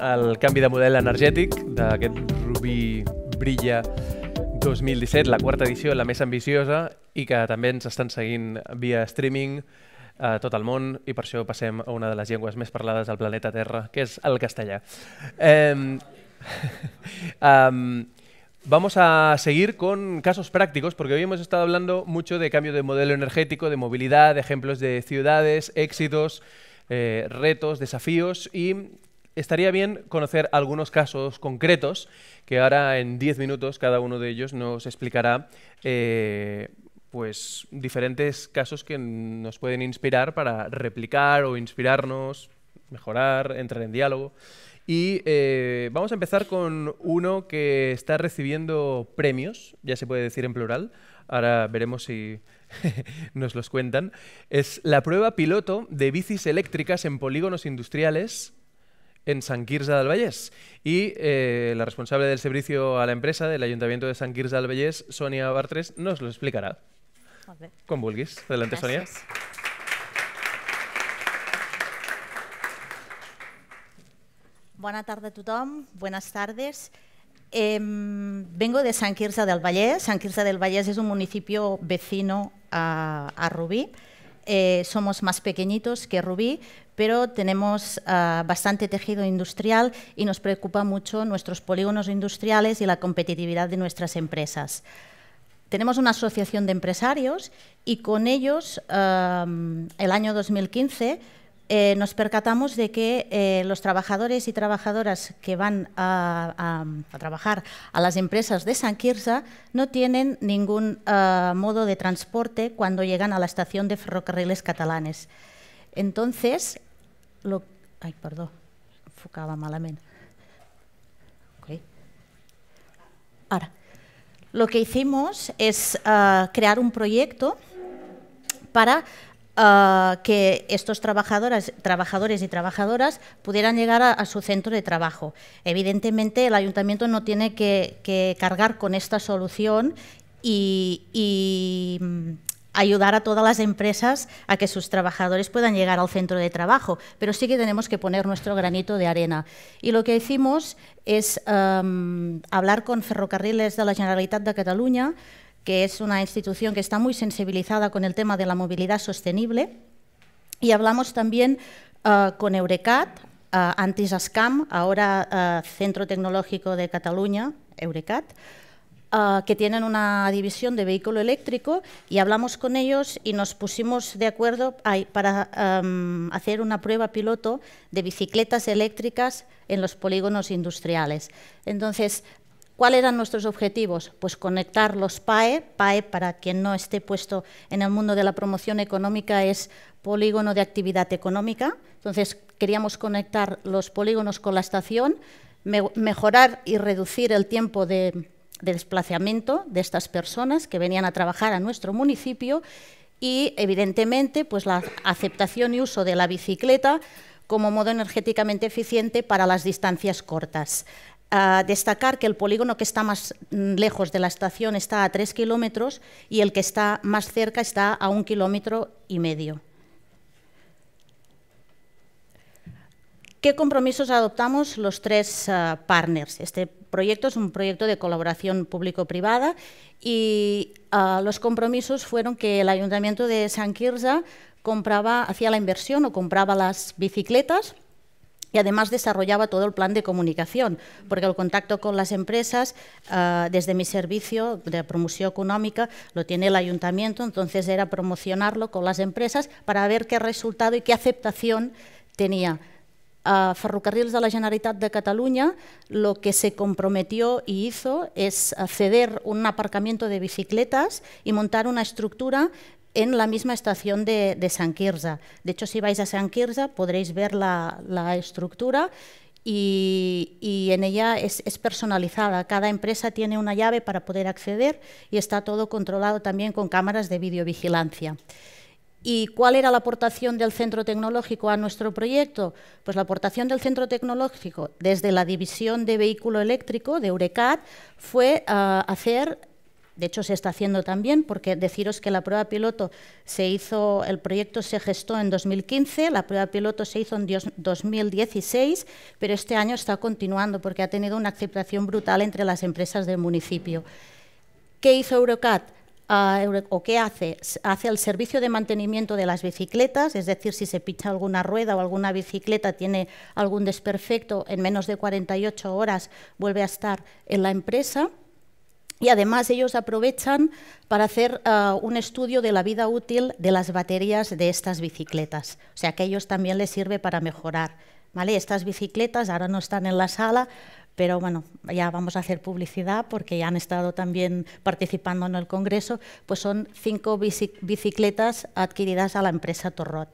el canvi de model energètic d'aquest Rubí Brilla 2017, la quarta edició, la més ambiciosa, i que també ens estan seguint via streaming a tot el món, i per això passem a una de les llengües més parlades al planeta Terra, que és el castellà. Vamos a seguir con casos prácticos, porque hoy hemos estado hablando mucho de cambio de modelo energético, de movilidad, de ejemplos de ciudades, éxitos, retos, desafíos, y estaría bien conocer algunos casos concretos que ahora en 10 minutos cada uno de ellos nos explicará pues diferentes casos que nos pueden inspirar para replicar o inspirarnos, mejorar, entrar en diálogo. Y vamos a empezar con uno que está recibiendo premios, ya se puede decir en plural, ahora veremos si nos los cuentan. Es la prueba piloto de bicis eléctricas en polígonos industriales en Sant Quirze del Vallès. Y la responsable del servicio a la empresa del Ayuntamiento de Sant Quirze del Vallès, Sonia Bartres, nos lo explicará. Com vulguis. Adelante, Sonia. Buenas tardes a tothom, buenas tardes. Vengo de Sant Quirze del Vallès. Sant Quirze del Vallès es un municipio vecino a Rubí. Somos más pequeñitos que Rubí, pero tenemos bastante tejido industrial y nos preocupa mucho nuestros polígonos industriales y la competitividad de nuestras empresas. Tenemos una asociación de empresarios y con ellos, el año 2015, nos percatamos de que los trabajadores y trabajadoras que van a trabajar a las empresas de Sant Quirze no tienen ningún modo de transporte cuando llegan a la estación de ferrocarriles catalanes. Entonces, ay, perdó, enfocaba malamente. Okay. Ahora, lo que hicimos es crear un proyecto para que estos trabajadores y trabajadoras pudieran llegar a su centro de trabajo. Evidentemente, el ayuntamiento no tiene que cargar con esta solución y ayudar a todas las empresas a que sus trabajadores puedan llegar al centro de trabajo, pero sí que tenemos que poner nuestro granito de arena. Y lo que hicimos es hablar con Ferrocarriles de la Generalitat de Catalunya, que es una institución que está muy sensibilizada con el tema de la movilidad sostenible, y hablamos también con Eurecat, antes ASCAM, ahora Centro Tecnológico de Cataluña, Eurecat, que tienen una división de vehículo eléctrico, y hablamos con ellos y nos pusimos de acuerdo para hacer una prueba piloto de bicicletas eléctricas en los polígonos industriales. Entonces, ¿cuáles eran nuestros objetivos? Pues conectar los PAE. PAE, para quien no esté puesto en el mundo de la promoción económica, es polígono de actividad económica. Entonces, queríamos conectar los polígonos con la estación, mejorar y reducir el tiempo de desplazamiento de estas personas que venían a trabajar a nuestro municipio y, evidentemente, pues la aceptación y uso de la bicicleta como modo energéticamente eficiente para las distancias cortas. Destacar que el polígono que está más lejos de la estación está a 3 kilómetros y el que está más cerca está a 1,5 kilómetros. ¿Qué compromisos adoptamos los tres partners? Este proyecto es un proyecto de colaboración público-privada y los compromisos fueron que el Ayuntamiento de Sant Quirze hacía la inversión o compraba las bicicletas, y además desarrollaba todo el plan de comunicación, porque el contacto con las empresas, desde mi servicio de promoción económica, lo tiene el ayuntamiento, entonces era promocionarlo con las empresas para ver qué resultado y qué aceptación tenía. Ferrocarrils de la Generalitat de Catalunya lo que se comprometió y hizo es ceder un aparcamiento de bicicletas y montar una estructura en la misma estación de Sant Quirze. De hecho, si vais a Sant Quirze podréis ver la estructura y en ella es personalizada. Cada empresa tiene una llave para poder acceder y está todo controlado también con cámaras de videovigilancia. ¿Y cuál era la aportación del Centro Tecnológico a nuestro proyecto? Pues la aportación del Centro Tecnológico desde la división de vehículo eléctrico de Eurecat fue hacer De hecho, se está haciendo también, porque deciros que la prueba piloto el proyecto se gestó en 2015, la prueba piloto se hizo en 2016, pero este año está continuando porque ha tenido una aceptación brutal entre las empresas del municipio. ¿Qué hizo Eurocat? ¿O qué hace? Hace el servicio de mantenimiento de las bicicletas, es decir, si se pincha alguna rueda o alguna bicicleta tiene algún desperfecto, en menos de 48 horas vuelve a estar en la empresa. Y además ellos aprovechan para hacer un estudio de la vida útil de las baterías de estas bicicletas. O sea que a ellos también les sirve para mejorar, ¿vale? Estas bicicletas ahora no están en la sala, pero bueno, ya vamos a hacer publicidad porque ya han estado también participando en el congreso, pues son 5 bicicletas adquiridas a la empresa Torrot.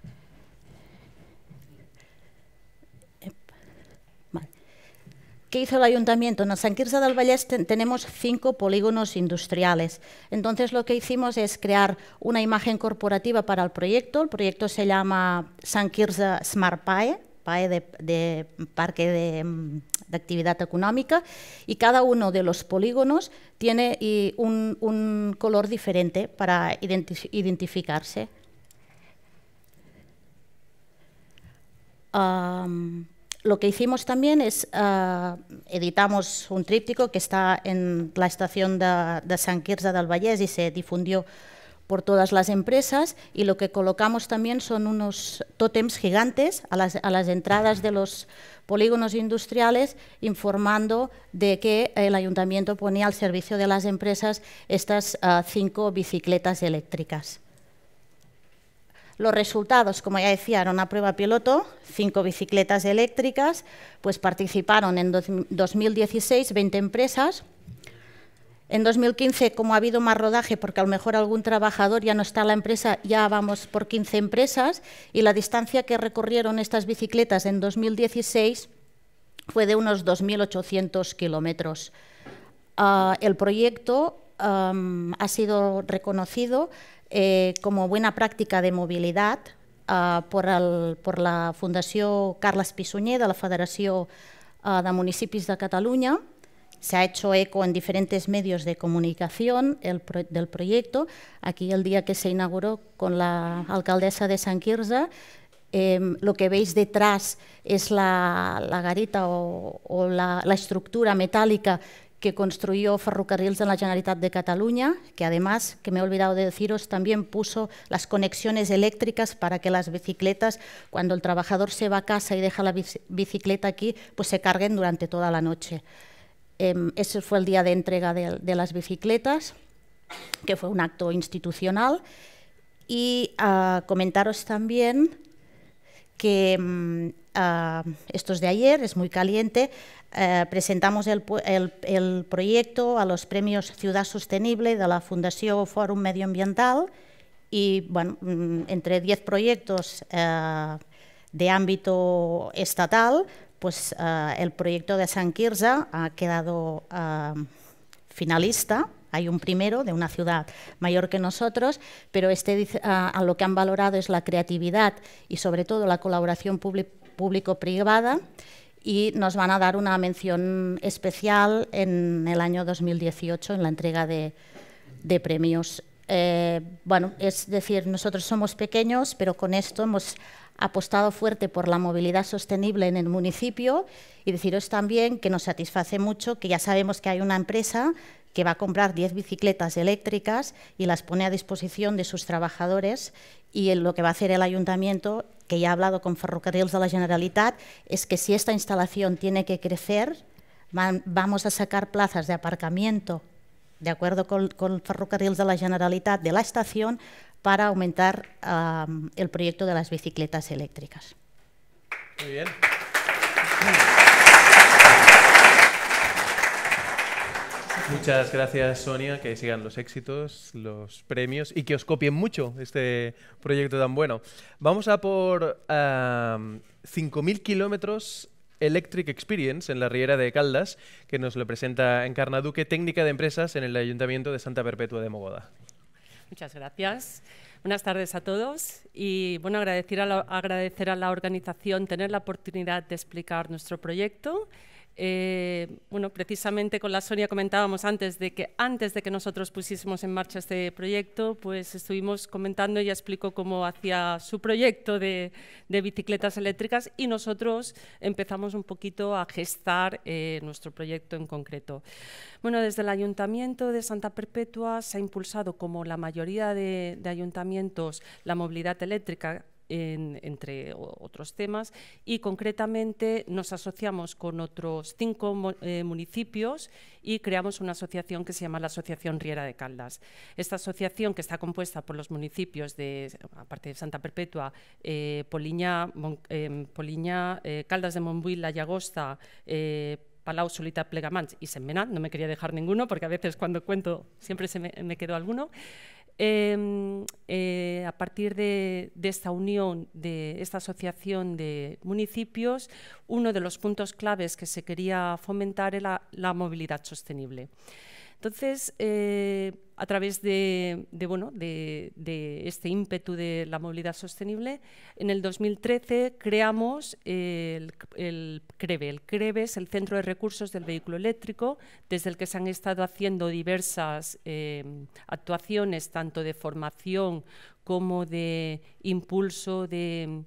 ¿Qué hizo el ayuntamiento? En Sant Quirze del Vallès tenemos 5 polígonos industriales. Entonces lo que hicimos es crear una imagen corporativa para el proyecto. El proyecto se llama Sant Quirze Smart PAE, PAE de Parque de Actividad Económica, y cada uno de los polígonos tiene un color diferente para identificarse. Lo que hicimos también es, editamos un tríptico que está en la estación de Sant Quirze del Vallès y se difundió por todas las empresas, y lo que colocamos también son unos tótems gigantes a las entradas de los polígonos industriales, informando de que el ayuntamiento ponía al servicio de las empresas estas 5 bicicletas eléctricas. Los resultados, como ya decía, era una prueba piloto, 5 bicicletas eléctricas, pues participaron en 2016 20 empresas. En 2015, como ha habido más rodaje, porque a lo mejor algún trabajador ya no está en la empresa, ya vamos por 15 empresas, y la distancia que recorrieron estas bicicletas en 2016 fue de unos 2.800 kilómetros. El proyecto ha sido reconocido como buena práctica de movilidad por la Fundació Carles Pi Sunyer de la Federació de Municipis de Catalunya. Se ha hecho eco en diferentes medios de comunicación del proyecto. Aquí el día que se inauguró con la alcaldesa de Sant Quirze, lo que veis detrás es la garita o la estructura metálica que construyó Ferrocarrils de la Generalitat de Cataluña, que además, que me he olvidado de deciros, también puso las conexiones eléctricas para que las bicicletas, cuando el trabajador se va a casa y deja la bicicleta aquí, pues se carguen durante toda la noche. Ese fue el día de entrega de las bicicletas, que fue un acto institucional. Y comentaros también que esto es de ayer, es muy caliente. Presentamos el proyecto a los premios Ciudad Sostenible de la Fundació Fòrum Medioambiental, y bueno, entre 10 proyectos de ámbito estatal, pues el proyecto de Sant Quirze ha quedado finalista. Hay un primero de una ciudad mayor que nosotros, pero a lo que han valorado es la creatividad y sobre todo la colaboración público-privada, y nos van a dar una mención especial en el año 2018 en la entrega de premios. Bueno, es decir, nosotros somos pequeños, pero con esto hemos apostado fuerte por la movilidad sostenible en el municipio, y deciros también que nos satisface mucho que ya sabemos que hay una empresa que va a comprar 10 bicicletas eléctricas y las pone a disposición de sus trabajadores, y lo que va a hacer el ayuntamiento, que ya ha hablado con Ferrocarrils de la Generalitat, es que si esta instalación tiene que crecer, vamos a sacar plazas de aparcamiento, de acuerdo con Ferrocarrils de la Generalitat, de la estación, para aumentar el proyecto de las bicicletas eléctricas. Muy bien. Muchas gracias, Sonia, que sigan los éxitos, los premios, y que os copien mucho este proyecto tan bueno. Vamos a por 5.000 kilómetros Electric Experience en la Riera de Caldas, que nos lo presenta Encarna Duque, técnica de empresas en el Ayuntamiento de Santa Perpetua de Mogoda. Muchas gracias. Buenas tardes a todos, y bueno, agradecer a la organización tener la oportunidad de explicar nuestro proyecto Bueno, precisamente con la Sonia comentábamos antes de que nosotros pusiésemos en marcha este proyecto, pues estuvimos comentando, ella explicó cómo hacía su proyecto de bicicletas eléctricas y nosotros empezamos un poquito a gestar nuestro proyecto en concreto. Bueno, desde el Ayuntamiento de Santa Perpètua se ha impulsado, como la mayoría de ayuntamientos, la movilidad eléctrica, entre otros temas, y concretamente nos asociamos con otros 5 municipios y creamos una asociación que se llama la Asociación Riera de Caldas. Esta asociación, que está compuesta por los municipios de, aparte de Santa Perpètua, Poliña, Caldas de Montbui, La Llagosta, Palau, Solita, Plegamans y Sentmenat. No me quería dejar ninguno porque a veces cuando cuento siempre me quedó alguno. A partir de esta unión, de esta asociación de municipios, uno de los puntos claves que se quería fomentar era la movilidad sostenible. Entonces, a través de este ímpetu de la movilidad sostenible, en el 2013 creamos el CREVE. El CREVE es el Centro de Recursos del Vehículo Eléctrico, desde el que se han estado haciendo diversas actuaciones, tanto de formación como de impulso de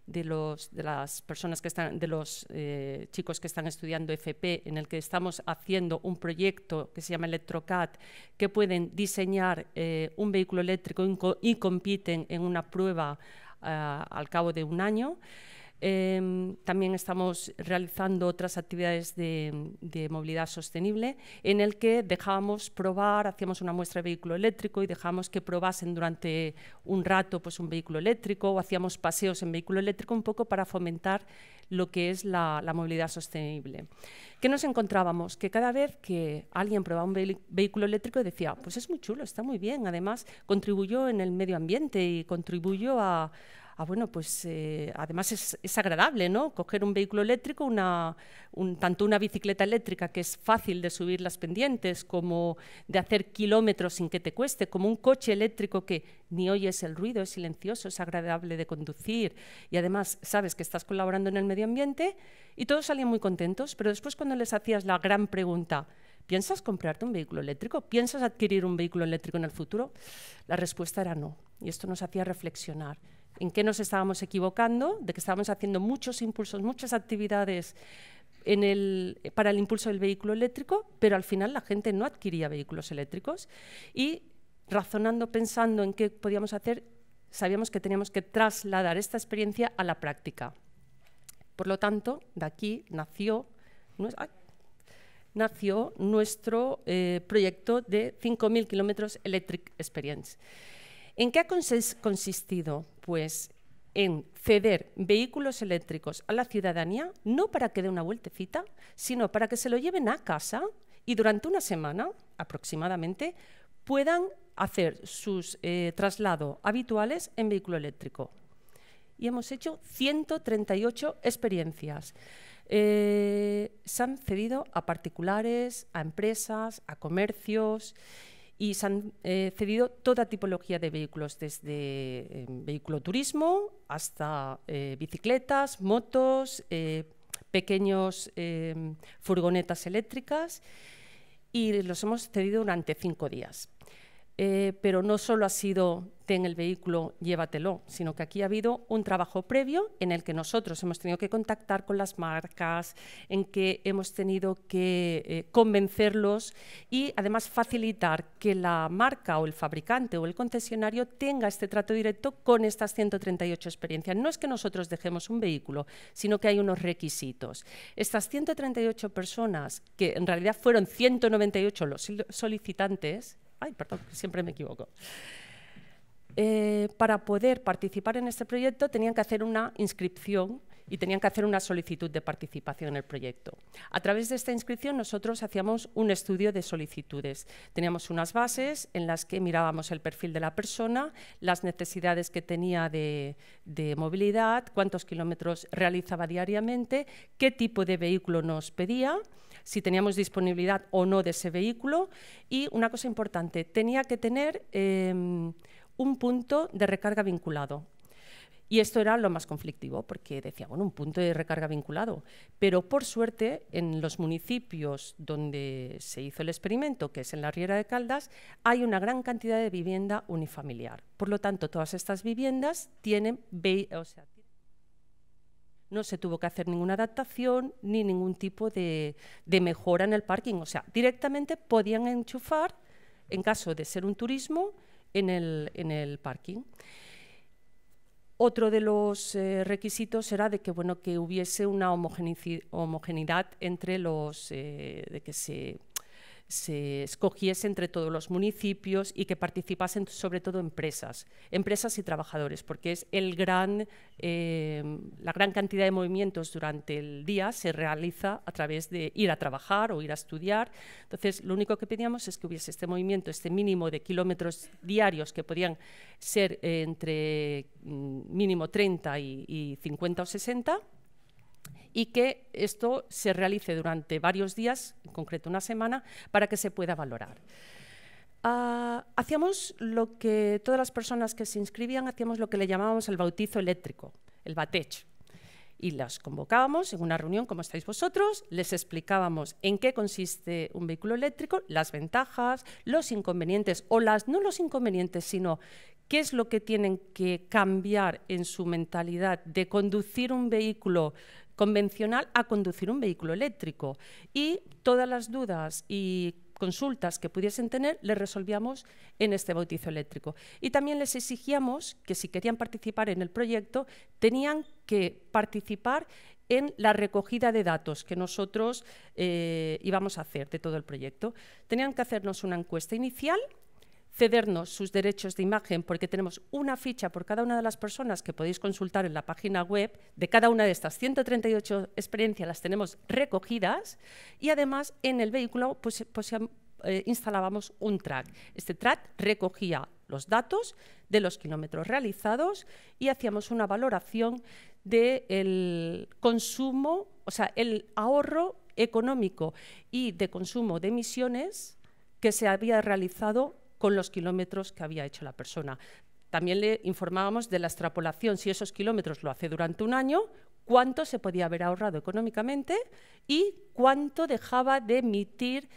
las personas que están, de los chicos que están estudiando FP, en el que estamos haciendo un proyecto que se llama Electrocat, que pueden diseñar un vehículo eléctrico y compiten en una prueba al cabo de un año. También estamos realizando otras actividades de movilidad sostenible, en el que dejábamos probar, hacíamos una muestra de vehículo eléctrico y dejábamos que probasen durante un rato pues, un vehículo eléctrico, o hacíamos paseos en vehículo eléctrico un poco para fomentar lo que es la movilidad sostenible. ¿Qué nos encontrábamos? Que cada vez que alguien probaba un vehículo eléctrico decía, pues es muy chulo, está muy bien, además contribuyó en el medio ambiente y contribuyó bueno, pues además es agradable, ¿no? Coger un vehículo eléctrico, tanto una bicicleta eléctrica, que es fácil de subir las pendientes, como de hacer kilómetros sin que te cueste, como un coche eléctrico que ni oyes el ruido, es silencioso, es agradable de conducir y además sabes que estás colaborando en el medio ambiente, y todos salían muy contentos. Pero después, cuando les hacías la gran pregunta, ¿piensas comprarte un vehículo eléctrico? ¿Piensas adquirir un vehículo eléctrico en el futuro? La respuesta era no, y esto nos hacía reflexionar en qué nos estábamos equivocando, de que estábamos haciendo muchos impulsos, muchas actividades para el impulso del vehículo eléctrico, pero al final la gente no adquiría vehículos eléctricos. Y razonando, pensando en qué podíamos hacer, sabíamos que teníamos que trasladar esta experiencia a la práctica. Por lo tanto, de aquí nació nuestro proyecto de 5.000 kilómetros Electric Experience. ¿En qué ha consistido? Pues en ceder vehículos eléctricos a la ciudadanía, no para que dé una vueltecita, sino para que se lo lleven a casa y durante una semana aproximadamente puedan hacer sus traslados habituales en vehículo eléctrico. Y hemos hecho 138 experiencias. Se han cedido a particulares, a empresas, a comercios, y se han cedido toda tipología de vehículos, desde vehículo turismo hasta bicicletas, motos, pequeños furgonetas eléctricas, y los hemos cedido durante 5 días. Pero no solo ha sido ten el vehículo, llévatelo, sino que aquí ha habido un trabajo previo en el que nosotros hemos tenido que contactar con las marcas, en que hemos tenido que convencerlos y además facilitar que la marca o el fabricante o el concesionario tenga este trato directo con estas 138 experiencias. No es que nosotros dejemos un vehículo, sino que hay unos requisitos. Estas 138 personas, que en realidad fueron 198 los solicitantes, siempre me equivoco. Para poder participar en este proyecto tenían que hacer una inscripción y tenían que hacer una solicitud de participación en el proyecto. A través de esta inscripción nosotros hacíamos un estudio de solicitudes. Teníamos unas bases en las que mirábamos el perfil de la persona, las necesidades que tenía de movilidad, cuántos kilómetros realizaba diariamente, qué tipo de vehículo nos pedía, si teníamos disponibilidad o no de ese vehículo, y una cosa importante, tenía que tener un punto de recarga vinculado. Y esto era lo más conflictivo, porque decía, bueno, un punto de recarga vinculado. Pero por suerte, en los municipios donde se hizo el experimento, que es en la Riera de Caldas, hay una gran cantidad de vivienda unifamiliar. Por lo tanto, todas estas viviendas tienen, no se tuvo que hacer ninguna adaptación ni ningún tipo de mejora en el parking. O sea, directamente podían enchufar, en caso de ser un turismo, en el parking. Otro de los requisitos era de que, bueno, que hubiese una homogeneidad entre los, de que se escogiese entre todos los municipios y que participasen sobre todo empresas y trabajadores, porque es la gran cantidad de movimientos durante el día se realiza a través de ir a trabajar o ir a estudiar. Entonces, lo único que pedíamos es que hubiese este movimiento, este mínimo de kilómetros diarios que podían ser entre mínimo 30 y 50 o 60, y que esto se realice durante varios días, en concreto una semana, para que se pueda valorar. Hacíamos lo que todas las personas que se inscribían, hacíamos lo que le llamábamos el bautizo eléctrico, el batech. Y las convocábamos en una reunión, como estáis vosotros, les explicábamos en qué consiste un vehículo eléctrico, las ventajas, los inconvenientes, o no los inconvenientes, sino qué es lo que tienen que cambiar en su mentalidad de conducir un vehículo convencional a conducir un vehículo eléctrico, y todas las dudas y consultas que pudiesen tener les resolvíamos en este bautizo eléctrico. Y también les exigíamos que si querían participar en el proyecto tenían que participar en la recogida de datos que nosotros íbamos a hacer de todo el proyecto. Tenían que hacernos una encuesta inicial, cedernos sus derechos de imagen, porque tenemos una ficha por cada una de las personas que podéis consultar en la página web. De cada una de estas 138 experiencias las tenemos recogidas, y además en el vehículo instalábamos un track. Este track recogía los datos de los kilómetros realizados y hacíamos una valoración del consumo, o sea, el ahorro económico y de consumo de emisiones que se había realizado con los kilómetros que había hecho la persona. También le informábamos de la extrapolación, si esos kilómetros lo hace durante un año, cuánto se podía haber ahorrado económicamente y cuánto dejaba de emitir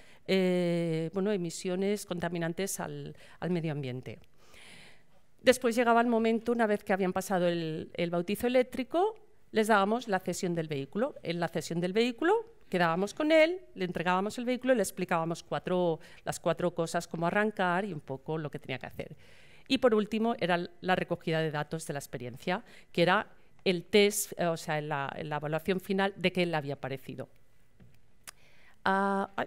emisiones contaminantes al medio ambiente. Después llegaba el momento, una vez que habían pasado el bautizo eléctrico, les dábamos la cesión del vehículo. En la cesión del vehículo quedábamos con él, le entregábamos el vehículo y le explicábamos las cuatro cosas, cómo arrancar y un poco lo que tenía que hacer. Y por último era la recogida de datos de la experiencia, que era el test, o sea, la evaluación final de qué le había parecido. Para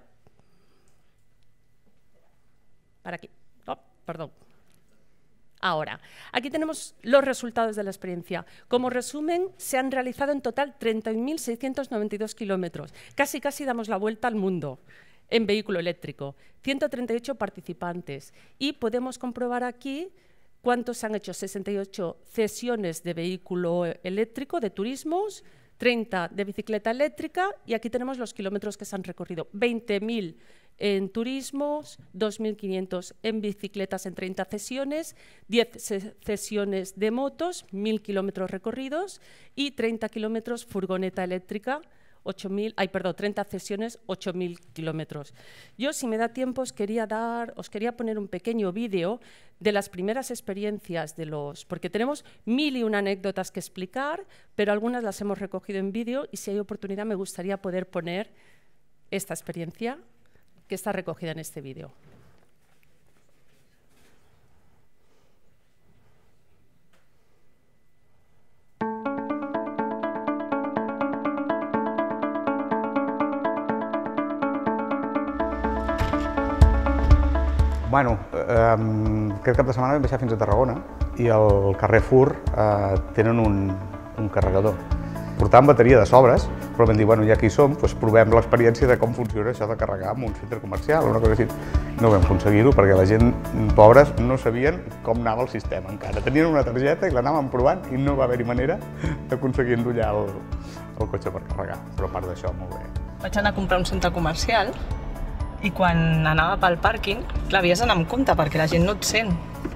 aquí. Oh, perdón. Ahora, aquí tenemos los resultados de la experiencia. Como resumen, se han realizado en total 31.692 kilómetros. Casi damos la vuelta al mundo en vehículo eléctrico. 138 participantes. Y podemos comprobar aquí cuántos se han hecho: 68 cesiones de vehículo eléctrico, de turismos, 30 de bicicleta eléctrica, y aquí tenemos los kilómetros que se han recorrido. 20.000 en turismos, 2.500 en bicicletas en 30 cesiones, 10 cesiones de motos, 1.000 kilómetros recorridos, y 30 kilómetros furgoneta eléctrica, 30 cesiones, 8.000 kilómetros. Yo, si me da tiempo, os quería poner un pequeño vídeo de las primeras experiencias porque tenemos 1001 anécdotas que explicar, pero algunas las hemos recogido en vídeo, y si hay oportunidad me gustaría poder poner esta experiencia que está recogida en este vídeo. Bueno, aquest cap de setmana vam baixar fins a Tarragona i al Carrefour tenen un carregador. Portàvem bateria de sobres, però vam dir, bueno, ja que hi som, doncs provem l'experiència de com funciona això de carregar en un centre comercial o una cosa així. No vam aconseguir-ho perquè la gent, pobres, no sabien com anava el sistema encara. Tenien una targeta i l'anàvem provant i no va haver-hi manera d'aconseguir endollar el cotxe per carregar, però a part d'això, molt bé. Vaig anar a comprar un centre comercial i quan anava pel pàrquing, clar, havies d'anar amb compte perquè la gent no et sent.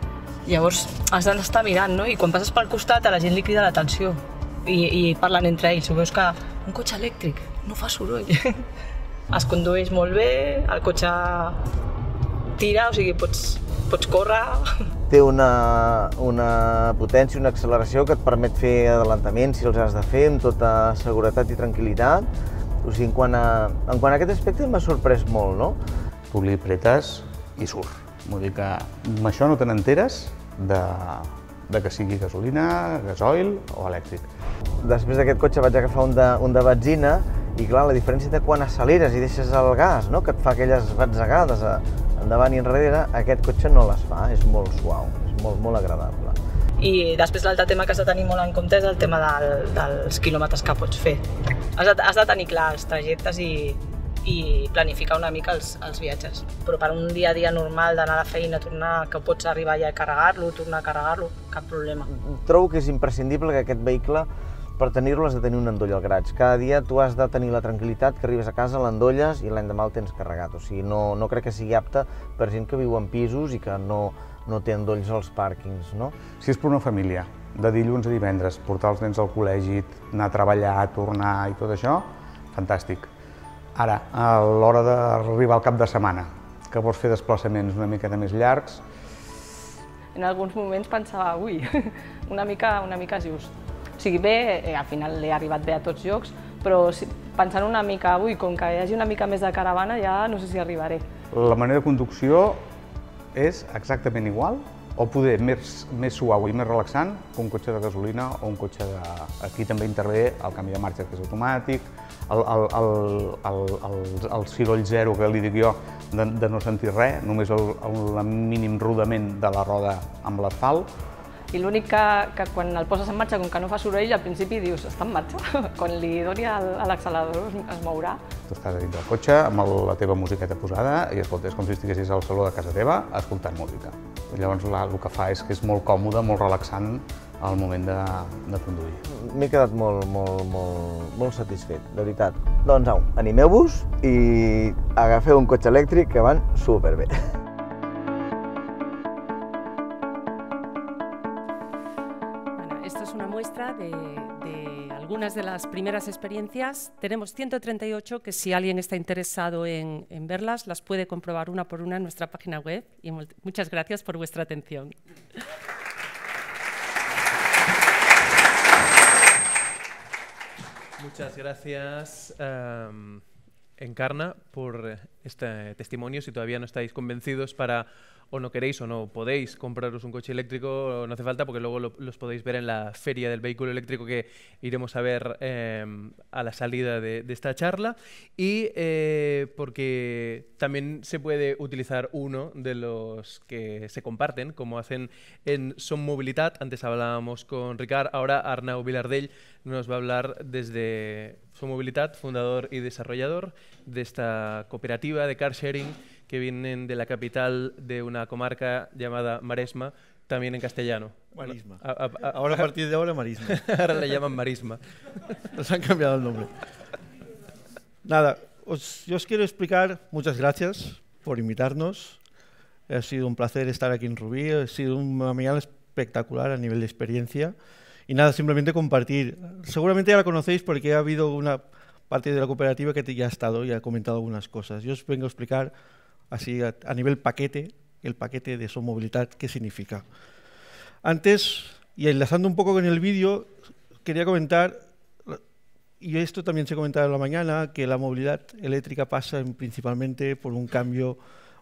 Llavors has d'estar mirant, no? I quan passes pel costat a la gent li crida l'atenció i parlen entre ells. Ho veus que un cotxe elèctric no fa soroll. Es condueix molt bé, el cotxe tira, o sigui, pots córrer. Té una potència, una acceleració que et permet fer adelantaments si els has de fer amb tota seguretat i tranquil·litat. O sigui, quant a aquest aspecte m'ha sorprès molt, no? Tu li apretes i surt. Vull dir que amb això no te n'enteres de que sigui gasolina, gasoil o elèctric. Després d'aquest cotxe vaig agafar un de benzina i clar, la diferència de quan acceleres i deixes el gas, no? Que et fa aquelles batzegades endavant i enrere, aquest cotxe no les fa, és molt suau, és molt agradable. I després l'altre tema que has de tenir molt en compte és el tema dels quilòmetres que pots fer. Has de tenir clar els trajectes i planificar una mica els viatges. Però per un dia a dia normal d'anar a la feina, tornar, que pots arribar ja a carregar-lo, tornar a carregar-lo, cap problema. Trobo que és imprescindible que aquest vehicle, per tenir-lo, has de tenir un endoll al graig. Cada dia tu has de tenir la tranquil·litat que arribes a casa, l'endolles i l'endemà el tens carregat. O sigui, no crec que sigui apte per gent que viu en pisos i que no té endolls als pàrquings, no? Si és per una família, de dilluns a divendres, portar els nens al col·legi, anar a treballar, tornar i tot això, fantàstic. Ara, a l'hora d'arribar al cap de setmana, que vols fer desplaçaments una miqueta més llargs... En alguns moments pensava, ui, una mica just. O sigui, bé, al final he arribat bé a tots llocs, però pensant una mica, ui, com que hi hagi una mica més de caravana, ja no sé si arribaré. La manera de conducció és exactament igual, o poder més suau i més relaxant que un cotxe de gasolina o un cotxe de... Aquí també intervé el canvi de marxa, que és automàtic, el ciroll zero, que li dic jo, de no sentir res, només el mínim rodament de la roda amb l'asfalt. I l'únic que quan el poses en marxa, com que no fa soroll, al principi dius, està en marxa? Quan li doni a l'accelerador es mourà. Tu estàs a dins del cotxe amb la teva musiqueta posada i escolta, és com si estiguessis al saló de casa teva escoltant música. Llavors el que fa és que és molt còmode, molt relaxant al moment de conduir. M'he quedat molt satisfet, de veritat. Doncs au, animeu-vos i agafeu un cotxe elèctric que van superbé. Esto es una muestra de algunas de las primeras experiencias. Tenemos 138 que si alguien está interesado en verlas, las puede comprobar una por una en nuestra página web. Y muchas gracias por vuestra atención. Muchas gracias, Encarna, por este testimonio. Si todavía no estáis convencidos o no queréis o no podéis compraros un coche eléctrico, no hace falta porque luego los podéis ver en la feria del vehículo eléctrico que iremos a ver a la salida de esta charla, y porque también se puede utilizar uno de los que se comparten, como hacen en Som Mobilitat. Antes hablábamos con Ricard, ahora Arnau Vilardell nos va a hablar desde Som Mobilitat, fundador y desarrollador de esta cooperativa de car sharing que vienen de la capital de una comarca llamada Maresma, también en castellano. Marisma. Ahora a partir de ahora Marisma. Ahora le llaman Marisma. Nos han cambiado el nombre. Nada, yo os quiero explicar, muchas gracias por invitarnos. Ha sido un placer estar aquí en Rubí, ha sido una mañana espectacular a nivel de experiencia. Y nada, simplemente compartir. Seguramente ya la conocéis porque ha habido una parte de la cooperativa que ya ha estado y ha comentado algunas cosas. Yo os vengo a explicar así a nivel paquete, el paquete de Som Mobilitat, qué significa. Antes, y enlazando un poco con el vídeo, quería comentar, y esto también se comentaba en la mañana, que la movilidad eléctrica pasa principalmente por un cambio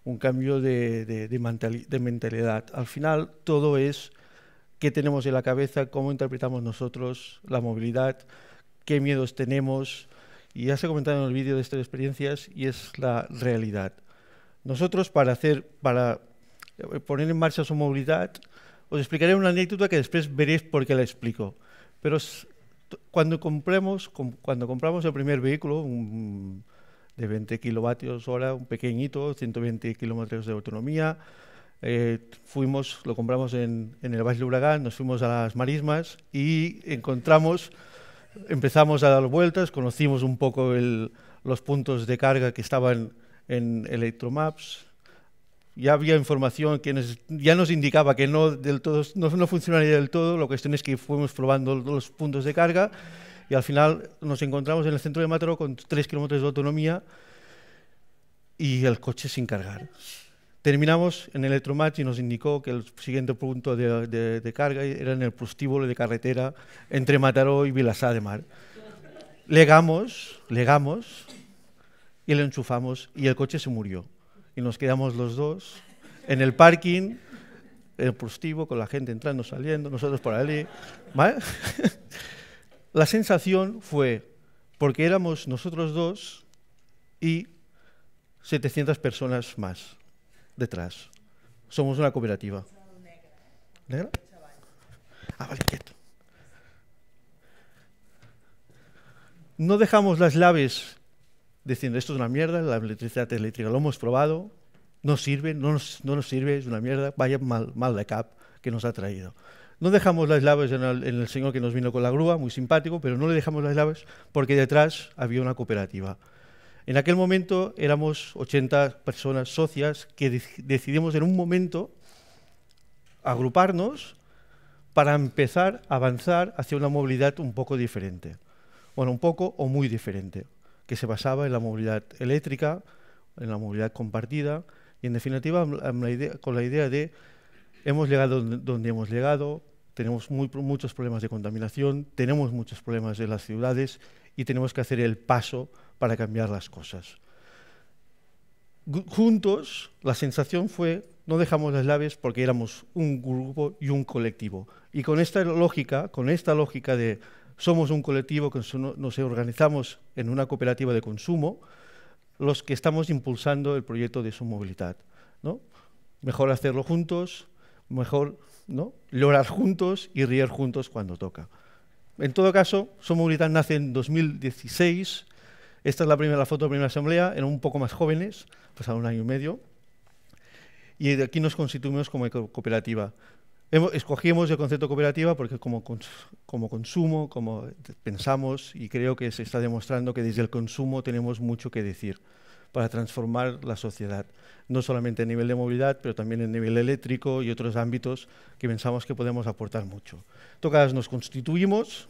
de mentalidad. Al final, todo es qué tenemos en la cabeza, cómo interpretamos nosotros la movilidad, qué miedos tenemos, y ya se comentaron en el vídeo de estas experiencias, y es la realidad. Nosotros, para poner en marcha Som Mobilitat, os explicaré una anécdota que después veréis por qué la explico. Pero cuando compramos el primer vehículo, de 20 kilovatios hora, un pequeñito, 120 kilómetros de autonomía, lo compramos en el Baix Llobregat, nos fuimos a las Marismas y empezamos a dar vueltas, conocimos un poco los puntos de carga que estaban en Electromaps, ya había información que ya nos indicaba que no funcionaría del todo. La cuestión es que fuimos probando los puntos de carga y al final nos encontramos en el centro de Mataró con 3 kilómetros de autonomía y el coche sin cargar. Terminamos en Electromatch y nos indicó que el siguiente punto de carga era en el prostíbulo de carretera entre Mataró y Vilassar de Mar. Legamos y le enchufamos y el coche se murió. Y nos quedamos los dos en el parking, en el prostíbulo, con la gente entrando, saliendo, nosotros por allí. ¿Vale? La sensación fue, porque éramos nosotros dos y 700 personas más detrás. Somos una cooperativa. ¿Negra? Ah, vale, quieto. No dejamos las llaves diciendo esto es una mierda, la electricidad eléctrica lo hemos probado, no sirve, no nos sirve, es una mierda, vaya mal de cap que nos ha traído. No dejamos las llaves en el señor que nos vino con la grúa, muy simpático, pero no le dejamos las llaves porque detrás había una cooperativa. En aquel momento éramos 80 personas socias que decidimos en un momento agruparnos para empezar a avanzar hacia una movilidad un poco diferente. Bueno, un poco o muy diferente, que se basaba en la movilidad eléctrica, en la movilidad compartida y, en definitiva, con la idea de hemos llegado donde hemos llegado, tenemos muchos problemas de contaminación, tenemos muchos problemas en las ciudades y tenemos que hacer el paso para cambiar las cosas. Juntos, la sensación fue, no dejamos las llaves porque éramos un grupo y un colectivo. Y con esta lógica de somos un colectivo que nos organizamos en una cooperativa de consumo, los que estamos impulsando el proyecto de Somobilitat, ¿no? Mejor hacerlo juntos, mejor, ¿no?, llorar juntos y reír juntos cuando toca. En todo caso, Somobilitat nace en 2016. Esta es la foto de la primera asamblea, eran un poco más jóvenes, pasado 1 año y medio, y de aquí nos constituimos como cooperativa. Escogimos el concepto cooperativa porque como consumo, como pensamos, y creo que se está demostrando que desde el consumo tenemos mucho que decir para transformar la sociedad, no solamente a nivel de movilidad, pero también a nivel eléctrico y otros ámbitos que pensamos que podemos aportar mucho. En todo caso, nos constituimos.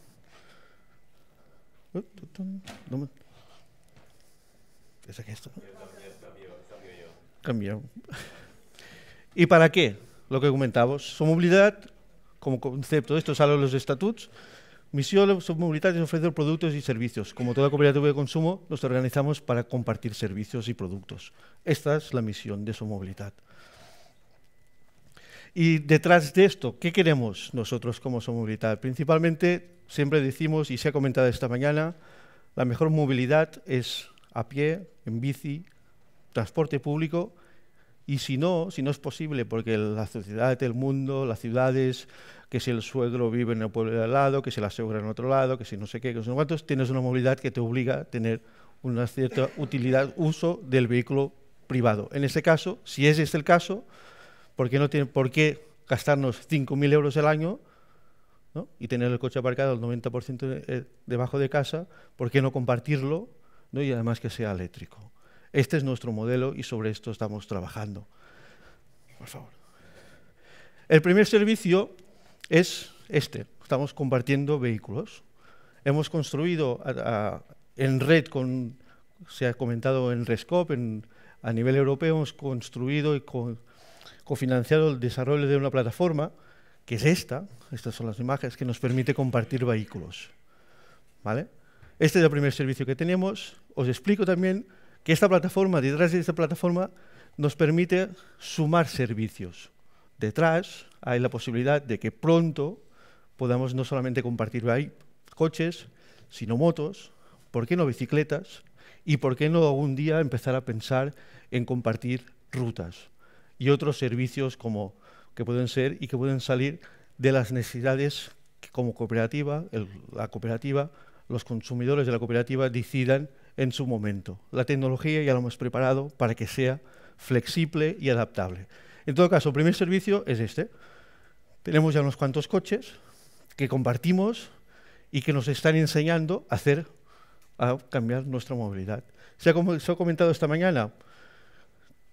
¿Es esto? Cambió. ¿Y para qué? Lo que comentábamos, Somobilitat, como concepto, esto sale en los estatutos, misión de Somobilitat es ofrecer productos y servicios. Como toda cooperativa de consumo, nos organizamos para compartir servicios y productos. Esta es la misión de Somobilitat. Y detrás de esto, ¿qué queremos nosotros como Somobilitat? Principalmente, siempre decimos, y se ha comentado esta mañana, la mejor movilidad es a pie, en bici, transporte público. Y si no es posible, porque la sociedad, el mundo, las ciudades, que si el suegro vive en el pueblo de al lado, que si la suegra en otro lado, que si no sé qué, que no sé cuántos, tienes una movilidad que te obliga a tener una cierta utilidad, uso del vehículo privado. En este caso, si ese es el caso, ¿por qué no tiene por qué gastarnos 5.000 euros al año, ¿no?, y tener el coche aparcado el 90% debajo de casa? ¿Por qué no compartirlo, ¿no?, y además que sea eléctrico? Este es nuestro modelo y sobre esto estamos trabajando. Por favor. El primer servicio es este. Estamos compartiendo vehículos. Hemos construido en red, se ha comentado en Rescope, a nivel europeo, hemos construido y cofinanciado el desarrollo de una plataforma, que es estas son las imágenes, que nos permite compartir vehículos. ¿Vale? Este es el primer servicio que tenemos. Os explico también que esta plataforma, detrás de esta plataforma, nos permite sumar servicios. Detrás hay la posibilidad de que pronto podamos no solamente compartir coches, sino motos, ¿por qué no bicicletas? Y ¿por qué no algún día empezar a pensar en compartir rutas y otros servicios que pueden ser y que pueden salir de las necesidades que como cooperativa, la cooperativa, los consumidores de la cooperativa decidan en su momento. La tecnología ya la hemos preparado para que sea flexible y adaptable. En todo caso, el primer servicio es este. Tenemos ya unos cuantos coches que compartimos y que nos están enseñando a cambiar nuestra movilidad. Se ha comentado esta mañana,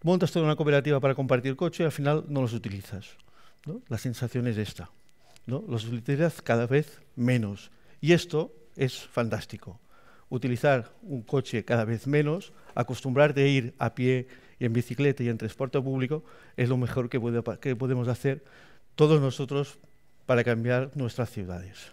montas toda una cooperativa para compartir coche y al final no los utilizas, ¿no? La sensación es esta, ¿no? Los utilizas cada vez menos. Y esto es fantástico. Utilizar un coche cada vez menos, acostumbrarte a ir a pie y en bicicleta y en transporte público es lo mejor que podemos hacer todos nosotros para cambiar nuestras ciudades.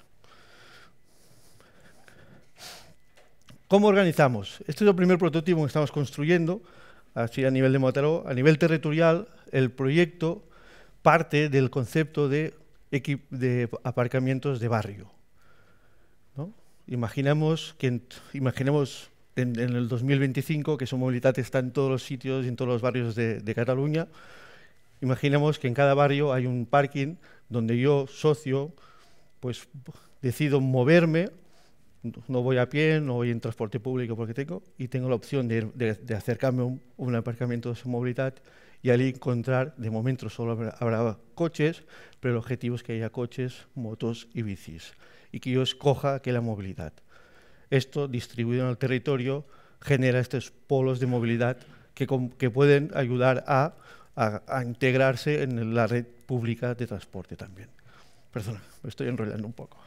¿Cómo organizamos? Este es el primer prototipo que estamos construyendo, así a nivel de Mataró. A nivel territorial, el proyecto parte del concepto de aparcamientos de barrio, ¿no? Imaginemos en el 2025 que su movilidad está en todos los sitios y en todos los barrios de Cataluña. Imaginemos que en cada barrio hay un parking donde yo, socio, pues decido moverme. No voy a pie, no voy en transporte público porque tengo la opción de acercarme a un aparcamiento de movilidad y allí encontrar, de momento solo habrá coches, pero el objetivo es que haya coches, motos y bicis y que yo escoja aquella movilidad. Esto, distribuido en el territorio, genera estos polos de movilidad que pueden ayudar a integrarse en la red pública de transporte también. Perdona, me estoy enrollando un poco.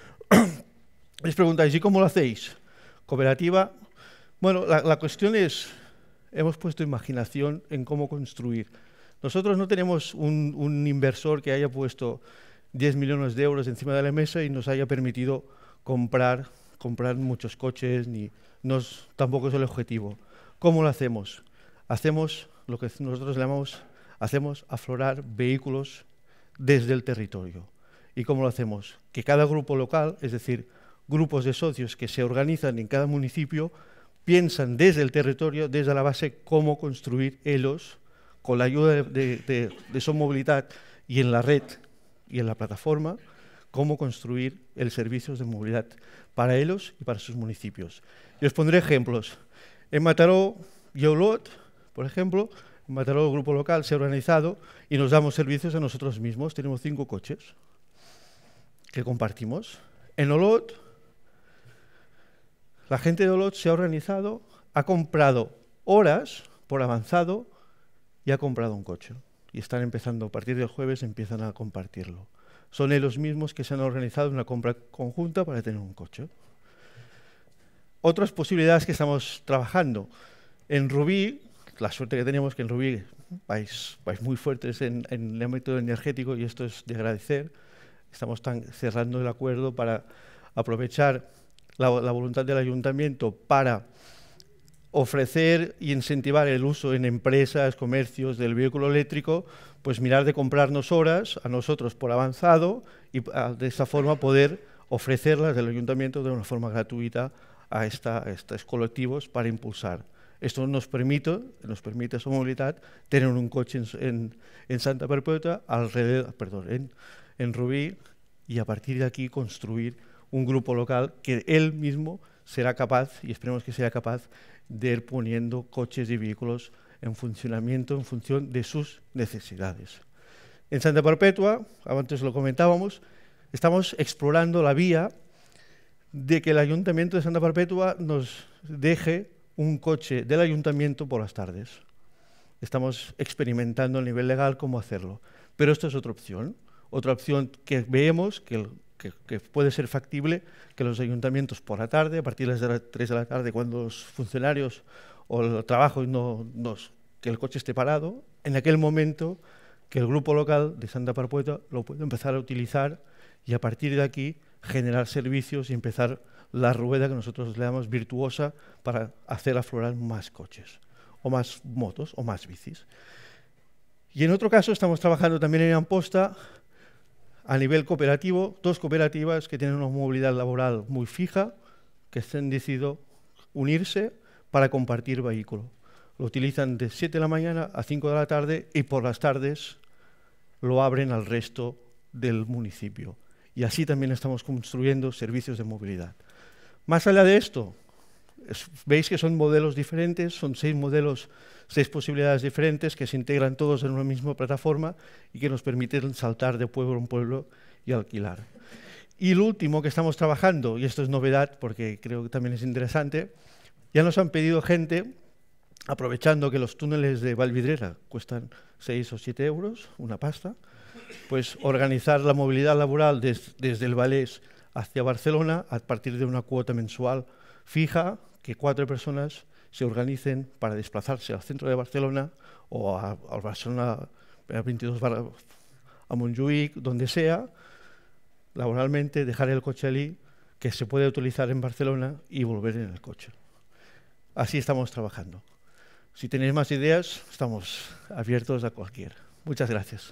Les preguntáis, ¿y cómo lo hacéis? ¿Cooperativa? Bueno, la cuestión es, hemos puesto imaginación en cómo construir. Nosotros no tenemos un inversor que haya puesto 10 millones de euros encima de la mesa y nos haya permitido comprar muchos coches, tampoco es el objetivo. ¿Cómo lo hacemos? Hacemos lo que nosotros llamamos, aflorar vehículos desde el territorio. ¿Y cómo lo hacemos? Que cada grupo local, es decir, grupos de socios que se organizan en cada municipio, piensan desde el territorio, desde la base, cómo construir ellos, con la ayuda de su movilidad y en la red y en la plataforma, cómo construir el servicio de movilidad para ellos y para sus municipios. Y os pondré ejemplos. En Mataró y Olot, por ejemplo, en Mataró el grupo local se ha organizado y nos damos servicios a nosotros mismos. Tenemos 5 coches que compartimos. En Olot, la gente de Olot se ha organizado, ha comprado horas por avanzado y ha comprado un coche. Y están empezando, a partir del jueves, empiezan a compartirlo. Son ellos mismos que se han organizado una compra conjunta para tener un coche. Otras posibilidades que estamos trabajando. En Rubí, la suerte que tenemos que en Rubí vais muy fuertes en el ámbito energético y esto es de agradecer. Estamos cerrando el acuerdo para aprovechar la voluntad del ayuntamiento para ofrecer y incentivar el uso en empresas, comercios del vehículo eléctrico, pues mirar de comprarnos horas a nosotros por avanzado y de esta forma poder ofrecerlas del ayuntamiento de una forma gratuita a estos colectivos para impulsar. Esto nos permite a su movilidad tener un coche en Santa Perpètua, en Rubí, y a partir de aquí construir un grupo local que él mismo será capaz, y esperemos que sea capaz, de ir poniendo coches y vehículos en funcionamiento en función de sus necesidades. En Santa Perpètua, antes lo comentábamos, estamos explorando la vía de que el Ayuntamiento de Santa Perpètua nos deje un coche del Ayuntamiento por las tardes. Estamos experimentando a nivel legal cómo hacerlo. Pero esto es otra opción que vemos que puede ser factible, que los ayuntamientos por la tarde, a partir de las 3 de la tarde, cuando los funcionarios o el trabajo que el coche esté parado, en aquel momento que el grupo local de Santa Perpètua lo puede empezar a utilizar y a partir de aquí generar servicios y empezar la rueda que nosotros le llamamos virtuosa para hacer aflorar más coches, o más motos, o más bicis. Y en otro caso estamos trabajando también en Amposta, a nivel cooperativo, 2 cooperativas que tienen una movilidad laboral muy fija, que han decidido unirse para compartir vehículo. Lo utilizan de 7 de la mañana a 5 de la tarde y por las tardes lo abren al resto del municipio. Y así también estamos construyendo servicios de movilidad. Más allá de esto, veis que son modelos diferentes, son 6 modelos, 6 posibilidades diferentes que se integran todos en una misma plataforma y que nos permiten saltar de pueblo en pueblo y alquilar. Y lo último que estamos trabajando, y esto es novedad porque creo que también es interesante, ya nos han pedido gente aprovechando que los túneles de Vallvidrera cuestan 6 o 7 euros, una pasta, pues organizar la movilidad laboral desde el Vallès hacia Barcelona a partir de una cuota mensual fija, que 4 personas se organicen para desplazarse al centro de Barcelona o a Barcelona 22 a Montjuïc, donde sea, laboralmente, dejar el coche allí, que se puede utilizar en Barcelona y volver en el coche. Así estamos trabajando. Si tenéis más ideas, estamos abiertos a cualquiera. Muchas gracias.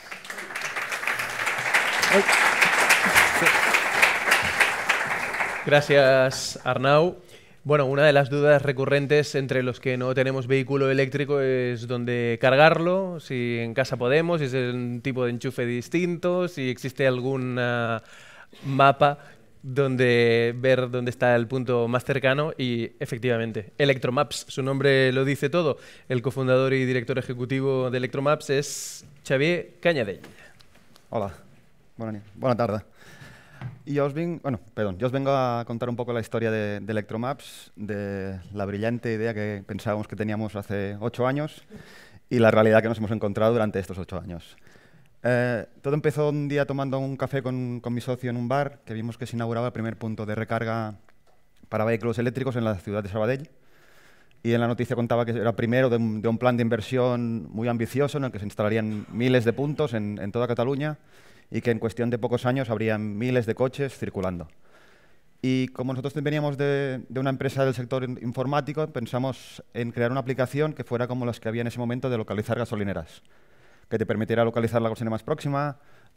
Gracias, Arnau. Bueno, una de las dudas recurrentes entre los que no tenemos vehículo eléctrico es dónde cargarlo, si en casa podemos, si es un tipo de enchufe distinto, si existe algún mapa donde ver dónde está el punto más cercano. Y efectivamente, Electromaps, su nombre lo dice todo. El cofundador y director ejecutivo de Electromaps es Xavier Cañadell. Hola, buena tarde. Y yo os vengo a contar un poco la historia de Electromaps, de la brillante idea que pensábamos que teníamos hace 8 años y la realidad que nos hemos encontrado durante estos 8 años. Todo empezó un día tomando un café con mi socio en un bar, que vimos que se inauguraba el primer punto de recarga para vehículos eléctricos en la ciudad de Sabadell. Y en la noticia contaba que era primero de un plan de inversión muy ambicioso en el que se instalarían miles de puntos en toda Cataluña y que en cuestión de pocos años habrían miles de coches circulando. Y como nosotros veníamos de una empresa del sector informático, pensamos en crear una aplicación que fuera como las que había en ese momento de localizar gasolineras, que te permitiera localizar la gasolinera más próxima,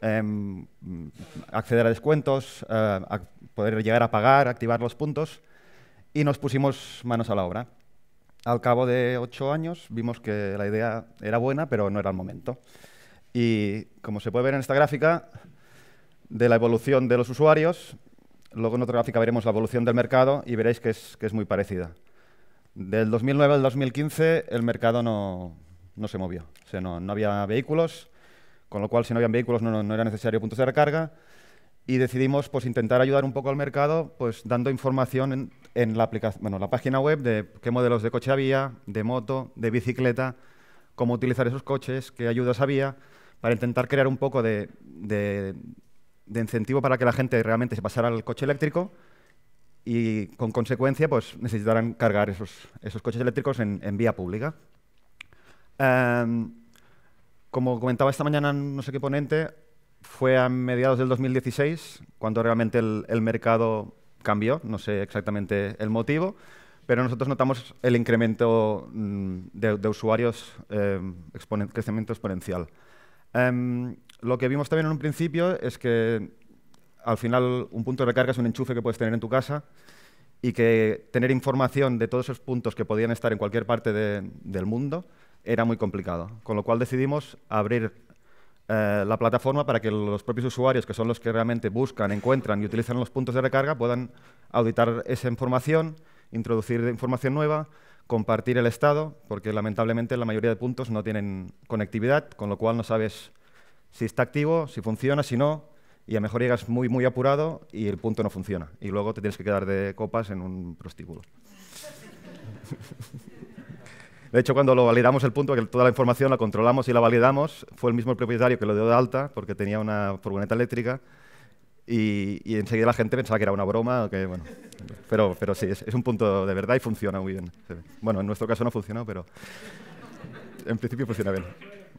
acceder a descuentos, a poder llegar a pagar, activar los puntos, y nos pusimos manos a la obra. Al cabo de 8 años vimos que la idea era buena, pero no era el momento. Y como se puede ver en esta gráfica, de la evolución de los usuarios, luego en otra gráfica veremos la evolución del mercado y veréis que es muy parecida. Del 2009 al 2015 el mercado no se movió, o sea, no había vehículos, con lo cual si no habían vehículos no era necesario puntos de recarga, y decidimos pues, intentar ayudar un poco al mercado pues, dando información en la página web de qué modelos de coche había, de moto, de bicicleta, cómo utilizar esos coches, qué ayudas había, para intentar crear un poco de incentivo para que la gente realmente se pasara al coche eléctrico y, con consecuencia, pues necesitaran cargar esos coches eléctricos en vía pública. Como comentaba esta mañana no sé qué ponente, fue a mediados del 2016 cuando realmente el mercado cambió, no sé exactamente el motivo, pero nosotros notamos el incremento de usuarios, crecimiento exponencial. Lo que vimos también en un principio es que al final un punto de recarga es un enchufe que puedes tener en tu casa y que tener información de todos esos puntos que podían estar en cualquier parte del mundo era muy complicado, con lo cual decidimos abrir la plataforma para que los propios usuarios, que son los que realmente buscan, encuentran y utilizan los puntos de recarga, puedan auditar esa información, introducir información nueva, compartir el estado, porque lamentablemente la mayoría de puntos no tienen conectividad, con lo cual no sabes si está activo, si funciona, si no, y a lo mejor llegas muy apurado y el punto no funciona, y luego te tienes que quedar de copas en un prostíbulo. De hecho, cuando lo validamos el punto, que toda la información la controlamos y la validamos, fue el mismo el propietario que lo dio de alta, porque tenía una furgoneta eléctrica, y enseguida la gente pensaba que era una broma, que, bueno, pero sí, es un punto de verdad y funciona muy bien. Bueno, en nuestro caso no funcionó, pero en principio funciona bien.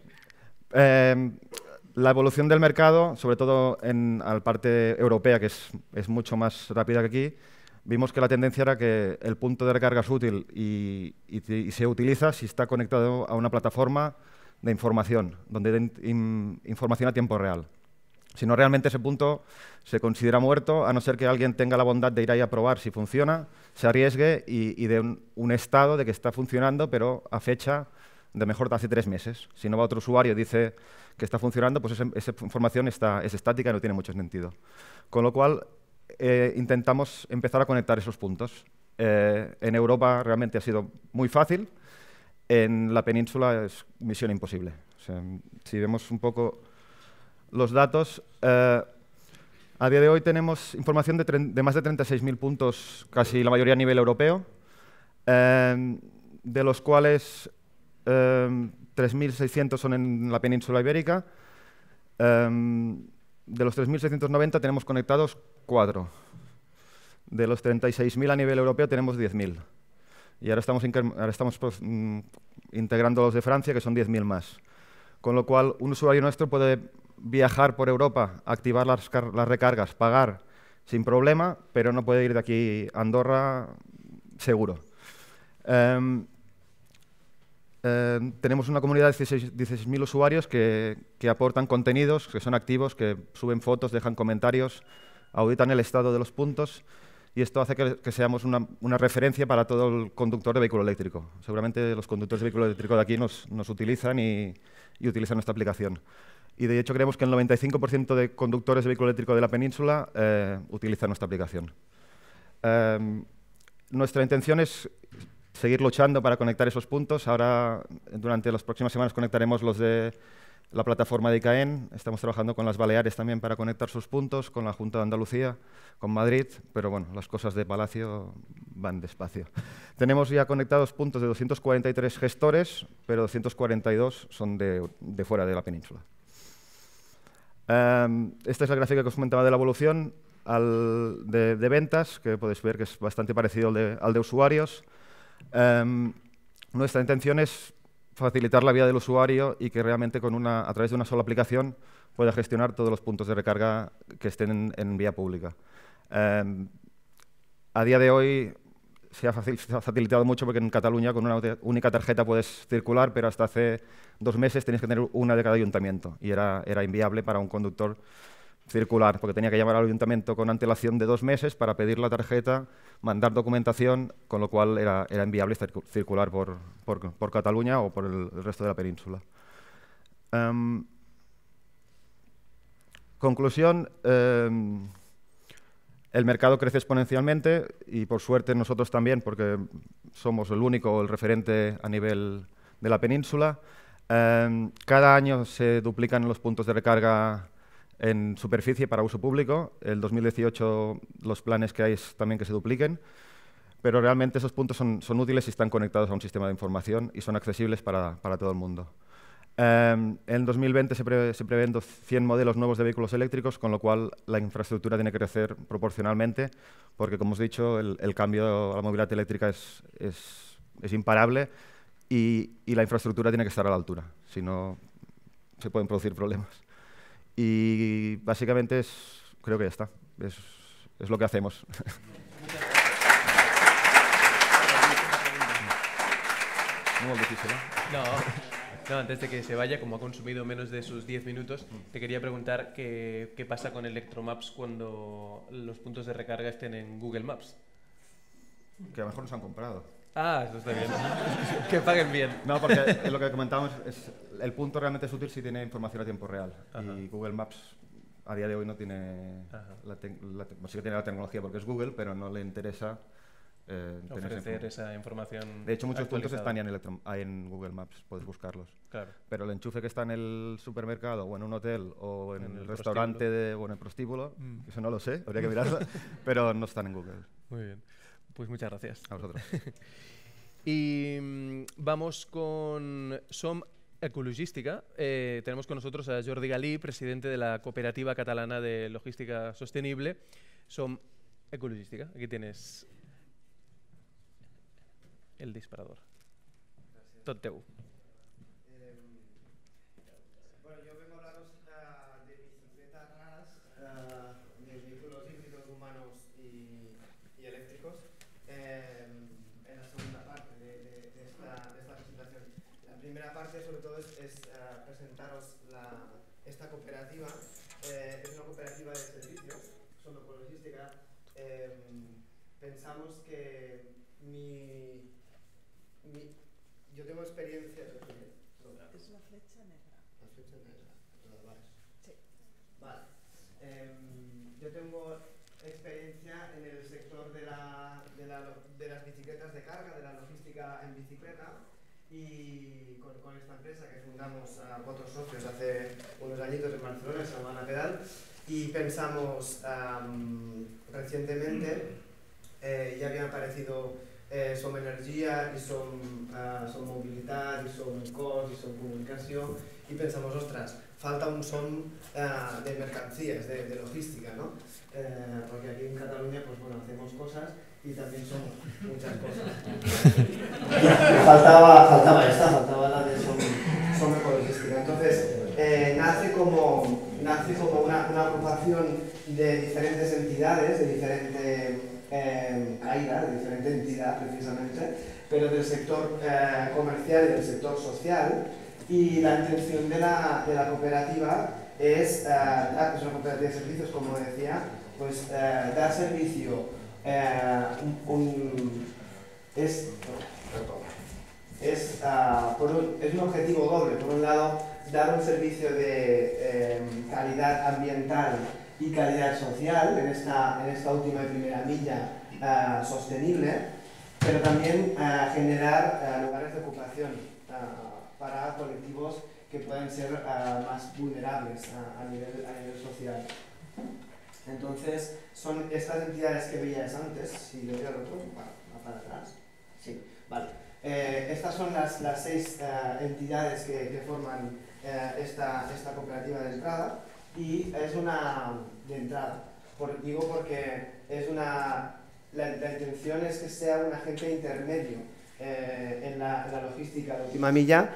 La evolución del mercado, sobre todo en la parte europea, que es mucho más rápida que aquí, vimos que la tendencia era que el punto de recarga es útil y se utiliza si está conectado a una plataforma de información, donde den información a tiempo real. Si no, realmente ese punto se considera muerto, a no ser que alguien tenga la bondad de ir ahí a probar si funciona, se arriesgue y dé un estado de que está funcionando, pero a fecha de mejor de hace 3 meses. Si no va otro usuario y dice que está funcionando, pues esa información es estática y no tiene mucho sentido. Con lo cual, intentamos empezar a conectar esos puntos. En Europa realmente ha sido muy fácil, en la península es misión imposible. O sea, si vemos un poco los datos, a día de hoy tenemos información de más de 36.000 puntos, casi la mayoría a nivel europeo. de los cuales 3.600 son en la península ibérica. De los 3.690 tenemos conectados 4. De los 36.000 a nivel europeo tenemos 10.000. Y ahora estamos integrando los de Francia, que son 10.000 más. Con lo cual, un usuario nuestro puede viajar por Europa, activar las recargas, pagar sin problema, pero no puede ir de aquí a Andorra seguro. Tenemos una comunidad de 16.000 usuarios que aportan contenidos, que son activos, que suben fotos, dejan comentarios, auditan el estado de los puntos, y esto hace que seamos una referencia para todo el conductor de vehículo eléctrico. Seguramente los conductores de vehículo eléctrico de aquí nos utilizan y utilizan nuestra aplicación. Y de hecho creemos que el 95% de conductores de vehículo eléctrico de la península utilizan nuestra aplicación. Nuestra intención es seguir luchando para conectar esos puntos. Ahora, durante las próximas semanas, conectaremos los de la plataforma de ICAEN. Estamos trabajando con las Baleares también para conectar sus puntos, con la Junta de Andalucía, con Madrid, pero bueno, las cosas de Palacio van despacio. Tenemos ya conectados puntos de 243 gestores, pero 242 son de fuera de la península. Esta es la gráfica que os comentaba de la evolución de ventas, que podéis ver que es bastante parecido al de usuarios. Nuestra intención es facilitar la vida del usuario y que realmente a través de una sola aplicación pueda gestionar todos los puntos de recarga que estén en vía pública. A día de hoy se ha facilitado mucho porque en Cataluña con una única tarjeta puedes circular, pero hasta hace 2 meses tenías que tener una de cada ayuntamiento y era inviable para un conductor circular, porque tenía que llamar al ayuntamiento con antelación de 2 meses para pedir la tarjeta, mandar documentación, con lo cual era inviable circular por Cataluña o por el resto de la península. Conclusión, el mercado crece exponencialmente y por suerte nosotros también, porque somos el único, el referente a nivel de la península. Cada año se duplican los puntos de recarga en superficie para uso público. El 2018 los planes que hay es también que se dupliquen, pero realmente esos puntos son útiles y están conectados a un sistema de información y son accesibles para todo el mundo. En 2020 se prevén 100 modelos nuevos de vehículos eléctricos, con lo cual la infraestructura tiene que crecer proporcionalmente, porque como os he dicho, el cambio a la movilidad eléctrica es imparable y la infraestructura tiene que estar a la altura, si no se pueden producir problemas. Y básicamente creo que ya está, es lo que hacemos. Muy difícil, ¿no? No, antes de que se vaya, como ha consumido menos de sus 10 minutos, te quería preguntar qué pasa con Electromaps cuando los puntos de recarga estén en Google Maps. Que a lo mejor nos han comprado. Ah, eso está bien. Que paguen bien. No, porque lo que comentábamos es el punto realmente es útil si tiene información a tiempo real. Ajá. Y Google Maps a día de hoy no tiene sí que tiene la tecnología porque es Google, pero no le interesa ofrecer esa información. De hecho, muchos puntos están ya en Google Maps, puedes buscarlos. Claro. Pero el enchufe que está en el supermercado o en un hotel o en el restaurante o en el prostíbulo, eso no lo sé, habría que mirarlo, pero no están en Google. Muy bien. Pues muchas gracias. A vosotros. Y vamos con Som Ecologística. Tenemos con nosotros a Jordi Galí, presidente de la Cooperativa Catalana de Logística Sostenible. Som Ecologística. Aquí tienes el disparador. Gràcies. Tot teu. Bueno, yo vengo a hablaros de bicicletas raras, de vehículos híbridos humanos y eléctricos, en la segunda parte de esta presentación. La primera parte, sobre todo, es presentaros esta cooperativa. Es una cooperativa de servicios, Som Ecologística. Pensamos que yo tengo experiencia. Es la flecha negra. La flecha negra, ¿verdad? Sí. Vale. Yo tengo experiencia en el sector de las bicicletas de carga, de la logística en bicicleta, y con esta empresa que fundamos a 4 socios hace unos añitos en Barcelona, se llama Ana Pedal, y pensamos recientemente, ya habían aparecido som energia, i som mobilitat, i som cos, i som comunicació, i pensem, ostres, falta un som de mercancías, de logística, ¿no? Porque aquí en Cataluña, pues bueno, hacemos cosas y también somos muchas cosas. faltaba la de som ecologística. Entonces, nace como una agrupación de diferentes entidades, de diferente AIRA, de diferente entidad precisamente, pero del sector comercial y del sector social, y la intención de la cooperativa es una cooperativa de servicios, como decía, pues dar servicio, es un objetivo doble. Por un lado, dar un servicio de calidad ambiental y calidad social en esta última y primera milla sostenible, pero también generar lugares de ocupación para colectivos que pueden ser más vulnerables a nivel social. Entonces, son estas entidades que veíais antes. Si le doy al otro, va para atrás. Sí, vale. Estas son las 6 entidades que forman esta cooperativa de entrada, y es una de entrada. Digo porque la intención es que sea un agente intermedio en la logística de última milla,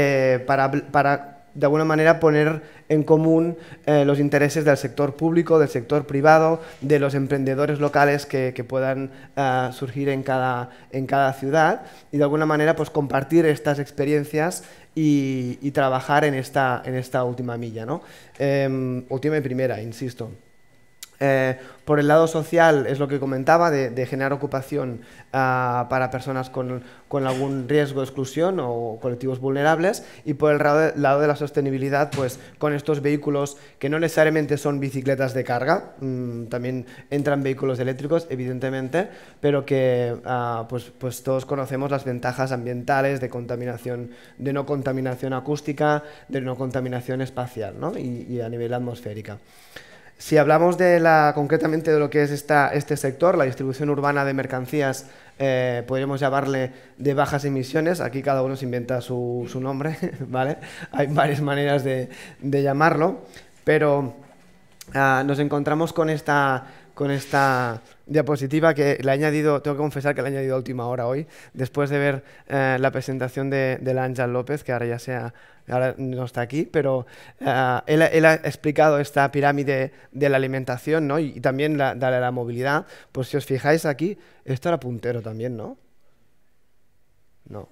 para de alguna manera poner en común los intereses del sector público, del sector privado, de los emprendedores locales que puedan surgir en cada ciudad, y de alguna manera pues compartir estas experiencias y trabajar en esta última milla, ¿no? Última y primera, insisto. Por el lado social, es lo que comentaba, de generar ocupación para personas con algún riesgo de exclusión o colectivos vulnerables, y por el lado de la sostenibilidad, pues con estos vehículos que no necesariamente son bicicletas de carga, también entran vehículos eléctricos, evidentemente, pero que pues todos conocemos las ventajas ambientales de no contaminación acústica, de no contaminación espacial, ¿no? y a nivel atmosférica. Si hablamos concretamente de lo que es este sector, la distribución urbana de mercancías, podríamos llamarle de bajas emisiones. Aquí cada uno se inventa su nombre, ¿vale? Hay varias maneras de llamarlo, pero nos encontramos con esta diapositiva que le he añadido, tengo que confesar que le he añadido a última hora hoy, después de ver la presentación de Ángel López, que ahora no está aquí, pero él ha explicado esta pirámide de la alimentación, ¿no? y también de la movilidad. Pues si os fijáis aquí, esto era puntero también, ¿no? No.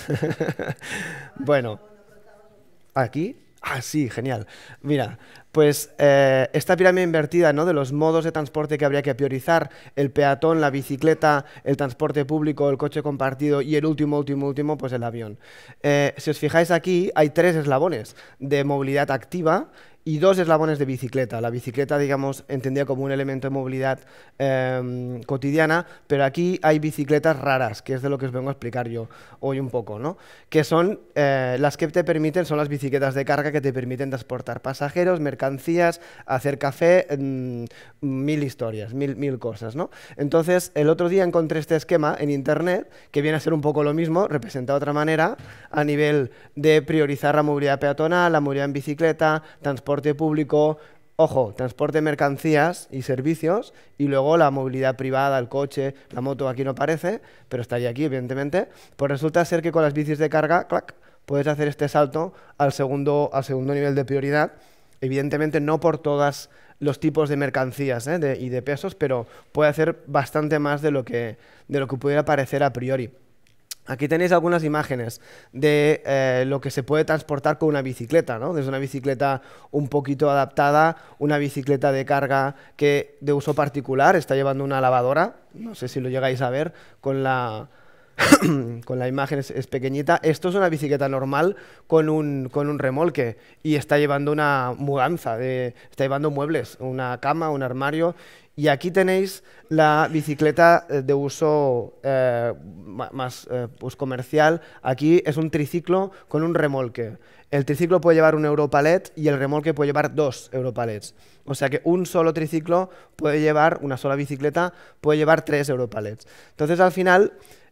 Bueno, aquí. Ah, sí, genial. Mira, pues esta pirámide invertida, ¿no? De los modos de transporte que habría que priorizar: el peatón, la bicicleta, el transporte público, el coche compartido y el último, pues el avión. Si os fijáis aquí, hay 3 eslabones de movilidad activa y 2 eslabones de bicicleta. La bicicleta, digamos, entendida como un elemento de movilidad cotidiana, pero aquí hay bicicletas raras, que es de lo que os vengo a explicar yo hoy un poco, ¿no? Que son las que te permiten, son las bicicletas de carga que te permiten transportar pasajeros, mercancías, hacer café, 1000 historias, mil cosas, ¿no? Entonces, el otro día encontré este esquema en internet, que viene a ser un poco lo mismo, representado de otra manera, a nivel de priorizar la movilidad peatonal, la movilidad en bicicleta, transporte público, ojo, transporte de mercancías y servicios, y luego la movilidad privada, el coche, la moto aquí no aparece, pero estaría aquí, evidentemente. Pues resulta ser que con las bicis de carga, clac, puedes hacer este salto al segundo nivel de prioridad. Evidentemente no por todos los tipos de mercancías y de pesos, pero puede hacer bastante más de lo que pudiera parecer a priori. Aquí tenéis algunas imágenes de lo que se puede transportar con una bicicleta, ¿no? Desde una bicicleta un poquito adaptada, una bicicleta de carga de uso particular, está llevando una lavadora, no sé si lo llegáis a ver con la imagen, es pequeñita. Esto es una bicicleta normal con un remolque, y está llevando una mudanza, está llevando muebles, una cama, un armario. Y aquí tenéis la bicicleta de uso más pues comercial. Aquí es un triciclo con un remolque. El triciclo puede llevar un Europalet y el remolque puede llevar 2 Europalets. O sea que un solo triciclo puede llevar, una sola bicicleta puede llevar 3 Europalets. Entonces, al final,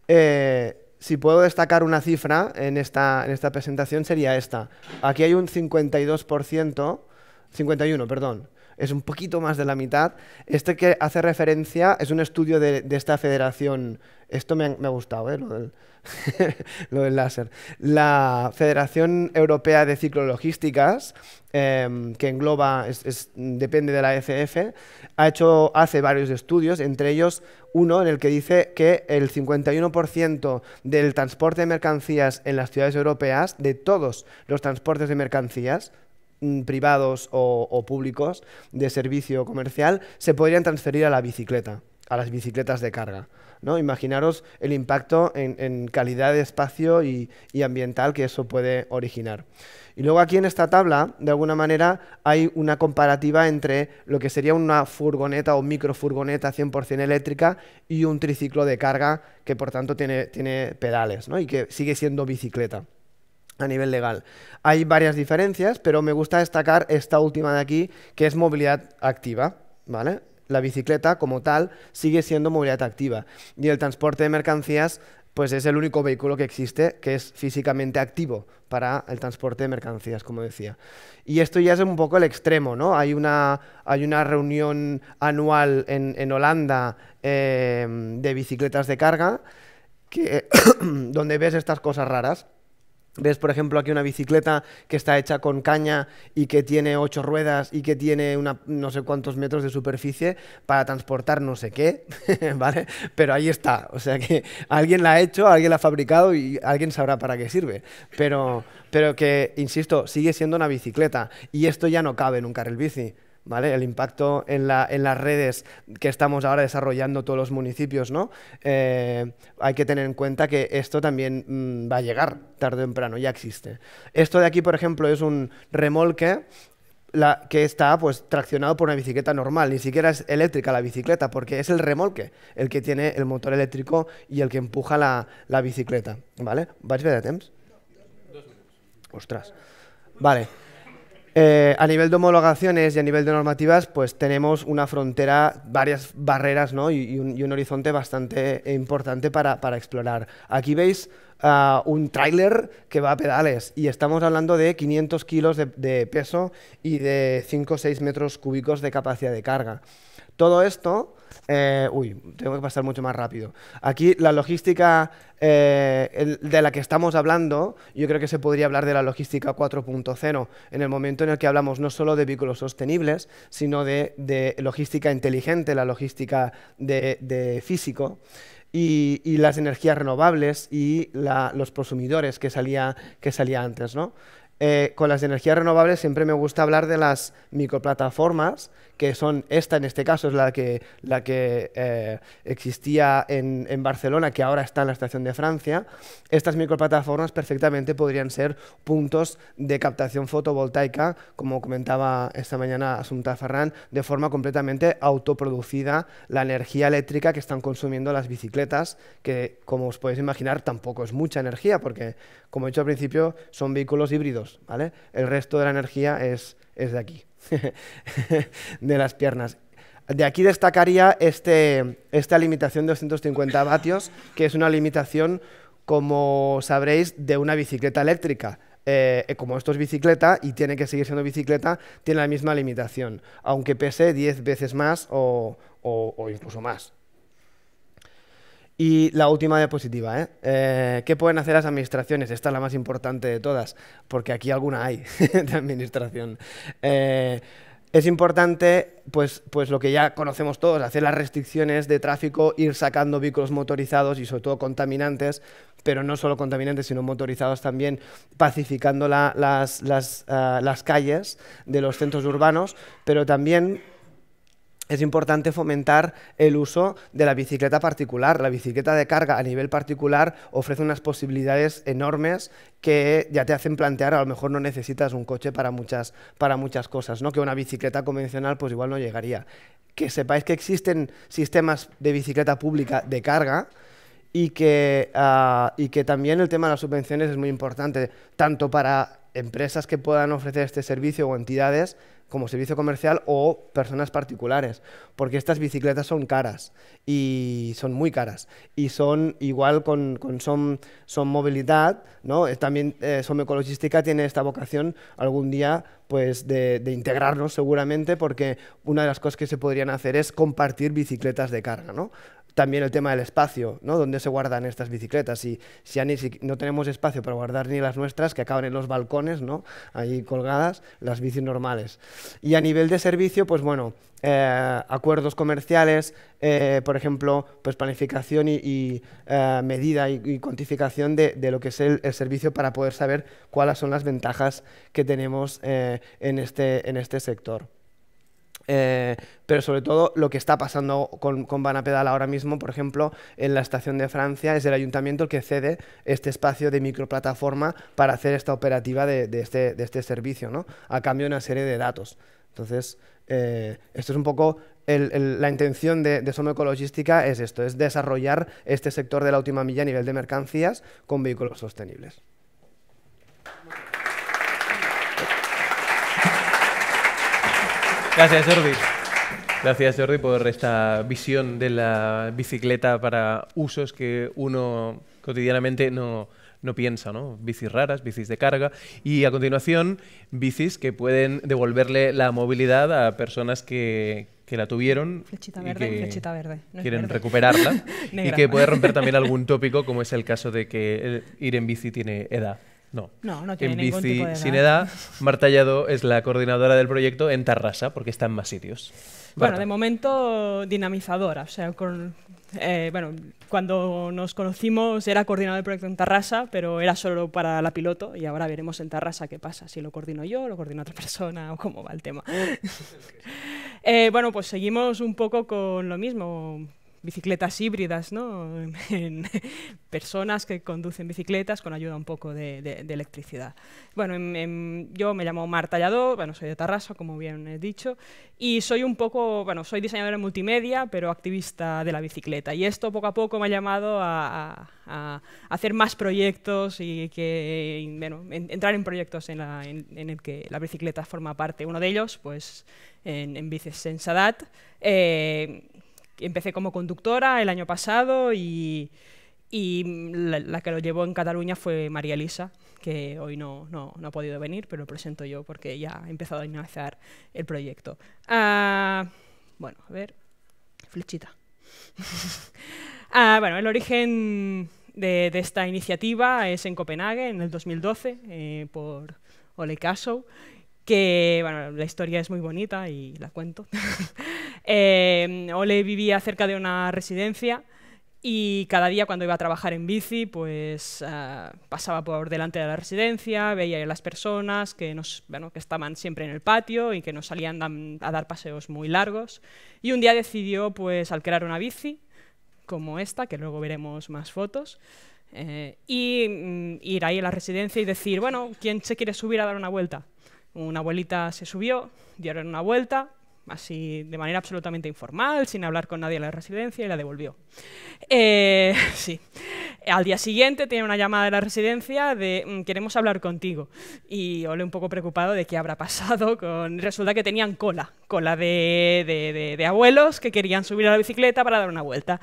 Si puedo destacar una cifra en esta presentación sería esta. Aquí hay un 51%, perdón, es un poquito más de la mitad. Este que hace referencia es un estudio de esta federación. Esto me ha gustado, lo del láser. La Federación Europea de Ciclologísticas, que engloba, depende de la ECF, hace varios estudios, entre ellos uno en el que dice que el 51% del transporte de mercancías en las ciudades europeas, de todos los transportes de mercancías, privados o públicos de servicio comercial, se podrían transferir a la bicicleta, a las bicicletas de carga, ¿no? Imaginaros el impacto en calidad de espacio y ambiental que eso puede originar. Y luego aquí en esta tabla, de alguna manera, hay una comparativa entre lo que sería una furgoneta o microfurgoneta 100% eléctrica y un triciclo de carga que por tanto tiene pedales, ¿no? Y que sigue siendo bicicleta a nivel legal. Hay varias diferencias, pero me gusta destacar esta última de aquí, que es movilidad activa, ¿vale? La bicicleta, como tal, sigue siendo movilidad activa. Y el transporte de mercancías, pues es el único vehículo que existe que es físicamente activo para el transporte de mercancías, como decía. Y esto ya es un poco el extremo, ¿no? Hay una reunión anual en Holanda de bicicletas de carga, donde ves estas cosas raras. Ves, por ejemplo, aquí una bicicleta que está hecha con caña y que tiene 8 ruedas y que tiene no sé cuántos metros de superficie para transportar no sé qué, ¿vale? Pero ahí está, o sea que alguien la ha hecho, alguien la ha fabricado y alguien sabrá para qué sirve. Pero que, insisto, sigue siendo una bicicleta y esto ya no cabe en un carril bici. ¿Vale? El impacto en las redes que estamos ahora desarrollando todos los municipios, ¿no? Hay que tener en cuenta que esto también va a llegar tarde o temprano, ya existe. Esto de aquí, por ejemplo, es un remolque que está pues traccionado por una bicicleta normal, ni siquiera es eléctrica la bicicleta, porque es el remolque el que tiene el motor eléctrico y el que empuja la bicicleta, ¿vale? ¿Vais bé de temps? 2 minutos. Ostras. Vale. A nivel de homologaciones y a nivel de normativas, pues tenemos una frontera, varias barreras, ¿no? y un horizonte bastante importante para explorar. Aquí veis un tráiler que va a pedales y estamos hablando de 500 kilos de peso y de 5 o 6 metros cúbicos de capacidad de carga. Todo esto... tengo que pasar mucho más rápido. Aquí la logística de la que estamos hablando, yo creo que se podría hablar de la logística 4.0 en el momento en el que hablamos no solo de vehículos sostenibles, sino de logística inteligente, la logística de físico y las energías renovables y los prosumidores que salía antes, ¿no? Con las energías renovables siempre me gusta hablar de las microplataformas, que son esta en este caso es la que existía en Barcelona, que ahora está en la estación de Francia. Estas microplataformas perfectamente podrían ser puntos de captación fotovoltaica, como comentaba esta mañana Assumpta Ferran, de forma completamente autoproducida la energía eléctrica que están consumiendo las bicicletas, que como os podéis imaginar tampoco es mucha energía, porque como he dicho al principio son vehículos híbridos, ¿vale? El resto de la energía es de aquí, de las piernas. De aquí destacaría esta limitación de 250 vatios, que es una limitación, como sabréis, de una bicicleta eléctrica. Como esto es bicicleta y tiene que seguir siendo bicicleta, tiene la misma limitación, aunque pese 10 veces más o incluso más. Y la última diapositiva, ¿qué pueden hacer las administraciones? Esta es la más importante de todas, porque aquí alguna hay de administración. Es importante, pues lo que ya conocemos todos, hacer las restricciones de tráfico, ir sacando vehículos motorizados y sobre todo contaminantes, pero no solo contaminantes, sino motorizados también, pacificando las calles de los centros urbanos, pero también es importante fomentar el uso de la bicicleta particular. La bicicleta de carga a nivel particular ofrece unas posibilidades enormes que ya te hacen plantear, a lo mejor no necesitas un coche para muchas cosas, ¿no? Que una bicicleta convencional pues igual no llegaría. Que sepáis que existen sistemas de bicicleta pública de carga y que también el tema de las subvenciones es muy importante, tanto para empresas que puedan ofrecer este servicio o entidades como servicio comercial o personas particulares, porque estas bicicletas son caras y son muy caras y son igual con Som Movilidad, ¿no? También Som Ecologística tiene esta vocación algún día pues de integrarnos seguramente, porque una de las cosas que se podrían hacer es compartir bicicletas de carga, ¿no? También el tema del espacio, ¿no? ¿Dónde se guardan estas bicicletas? Si ya no tenemos espacio para guardar ni las nuestras, que acaban en los balcones, ¿no? Ahí colgadas, las bicis normales. Y a nivel de servicio, pues bueno, acuerdos comerciales, por ejemplo, pues planificación y medida y cuantificación de lo que es el servicio, para poder saber cuáles son las ventajas que tenemos en este sector. Pero sobre todo lo que está pasando con Vanapedal ahora mismo, por ejemplo, en la estación de Francia, es el ayuntamiento el que cede este espacio de microplataforma para hacer esta operativa de este servicio, ¿no? A cambio de una serie de datos. Entonces, esto es un poco la intención de Som Ecologística, es esto, es desarrollar este sector de la última milla a nivel de mercancías con vehículos sostenibles. Gracias, Jordi. Gracias, Jordi, por esta visión de la bicicleta para usos que uno cotidianamente no piensa, ¿no? Bicis raras, bicis de carga, y a continuación bicis que pueden devolverle la movilidad a personas que la tuvieron flechita y verde, que flechita verde. No quieren verde. recuperarla y que puede romper también algún tópico, como es el caso de que ir en bici tiene edad. No, no tiene en ningún bici tipo de edad. sin edad. Marta Lladó es la coordinadora del proyecto en Tarrasa, porque está en más sitios. Bueno, Marta. de momento dinamizadora. O sea, bueno, cuando nos conocimos era coordinador del proyecto en Tarrasa, pero era solo para la piloto, y ahora veremos en Tarrasa qué pasa, si lo coordino yo, lo coordina otra persona o cómo va el tema. Bueno, pues seguimos un poco con lo mismo. Bicicletas híbridas, ¿no? En personas que conducen bicicletas con ayuda un poco de electricidad. Bueno, yo me llamo Marta Lladó, bueno, soy de Tarrasa, como bien he dicho, y soy un poco, bueno, soy diseñadora de multimedia, pero activista de la bicicleta. Y esto poco a poco me ha llamado a hacer más proyectos y bueno, entrar en proyectos en el que la bicicleta forma parte. Uno de ellos, pues, en Bicis en Sadat. Empecé como conductora el año pasado y la que lo llevó en Cataluña fue María Elisa, que hoy no ha podido venir, pero lo presento yo porque ya he empezado a iniciar el proyecto. Bueno, a ver, flechita. Bueno, el origen de esta iniciativa es en Copenhague, en el 2012, por Ole Cassow, que, bueno, la historia es muy bonita y la cuento. Ole vivía cerca de una residencia y cada día cuando iba a trabajar en bici, pues pasaba por delante de la residencia, veía a las personas que estaban siempre en el patio y que nos salían a dar paseos muy largos. Y un día decidió, pues, alquilar una bici como esta, que luego veremos más fotos, y ir ahí a la residencia y decir, bueno, ¿quién se quiere subir a dar una vuelta? Una abuelita se subió, dieron una vuelta, así de manera absolutamente informal, sin hablar con nadie en la residencia, y la devolvió. Sí. Al día siguiente tiene una llamada de la residencia de queremos hablar contigo. Y Ole un poco preocupado de qué habrá pasado. Resulta que tenían cola de abuelos que querían subir a la bicicleta para dar una vuelta.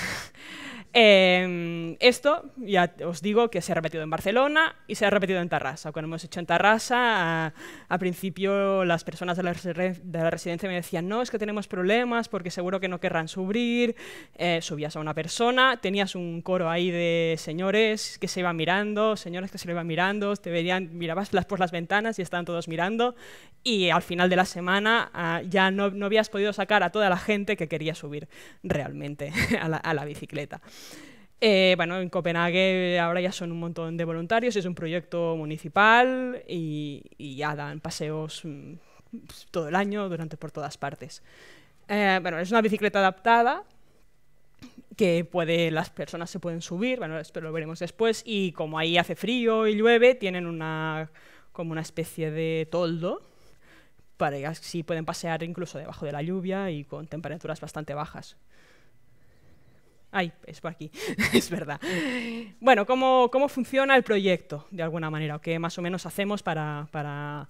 Esto, ya os digo, que se ha repetido en Barcelona y se ha repetido en Tarrasa. Cuando hemos hecho en Tarrasa, al principio las personas de la residencia me decían, no, es que tenemos problemas porque seguro que no querrán subir. Subías a una persona, tenías un coro ahí de señores que se iban mirando, señores que se lo iban mirando, te veían, mirabas por las ventanas y estaban todos mirando, y al final de la semana ya no habías podido sacar a toda la gente que quería subir realmente a la bicicleta. Bueno, en Copenhague ahora ya son un montón de voluntarios, es un proyecto municipal y ya dan paseos todo el año, por todas partes. Bueno, es una bicicleta adaptada que las personas se pueden subir, bueno, esto lo veremos después, y como ahí hace frío y llueve, tienen como una especie de toldo para que así pueden pasear incluso debajo de la lluvia y con temperaturas bastante bajas. Ay, es por aquí, es verdad. Bueno, ¿cómo funciona el proyecto, de alguna manera? ¿O qué más o menos hacemos para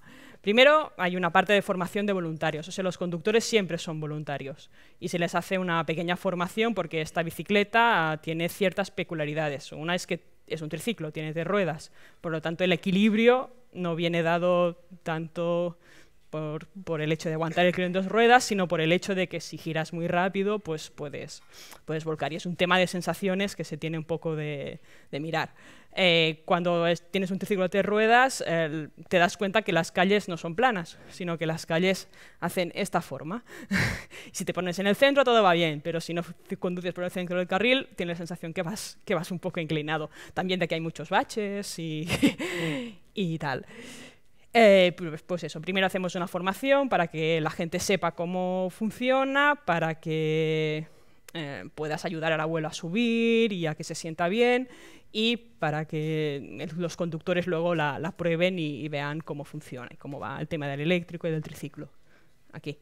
Primero, hay una parte de formación de voluntarios, o sea, los conductores siempre son voluntarios y se les hace una pequeña formación porque esta bicicleta tiene ciertas peculiaridades. Una es que es un triciclo, tiene 3 ruedas, por lo tanto el equilibrio no viene dado tanto por el hecho de aguantar el crío en 2 ruedas, sino por el hecho de que si giras muy rápido, pues puedes volcar. Y es un tema de sensaciones que se tiene un poco de mirar. Cuando tienes un triciclo de 3 ruedas, te das cuenta que las calles no son planas, sino que las calles hacen esta forma. Si te pones en el centro, todo va bien, pero si no conduces por el centro del carril, tienes la sensación que vas un poco inclinado. También de que hay muchos baches y tal. Pues eso, primero hacemos una formación para que la gente sepa cómo funciona, para que puedas ayudar al abuelo a subir y a que se sienta bien, y para que los conductores luego la prueben y vean cómo funciona y cómo va el tema del eléctrico y del triciclo. Aquí.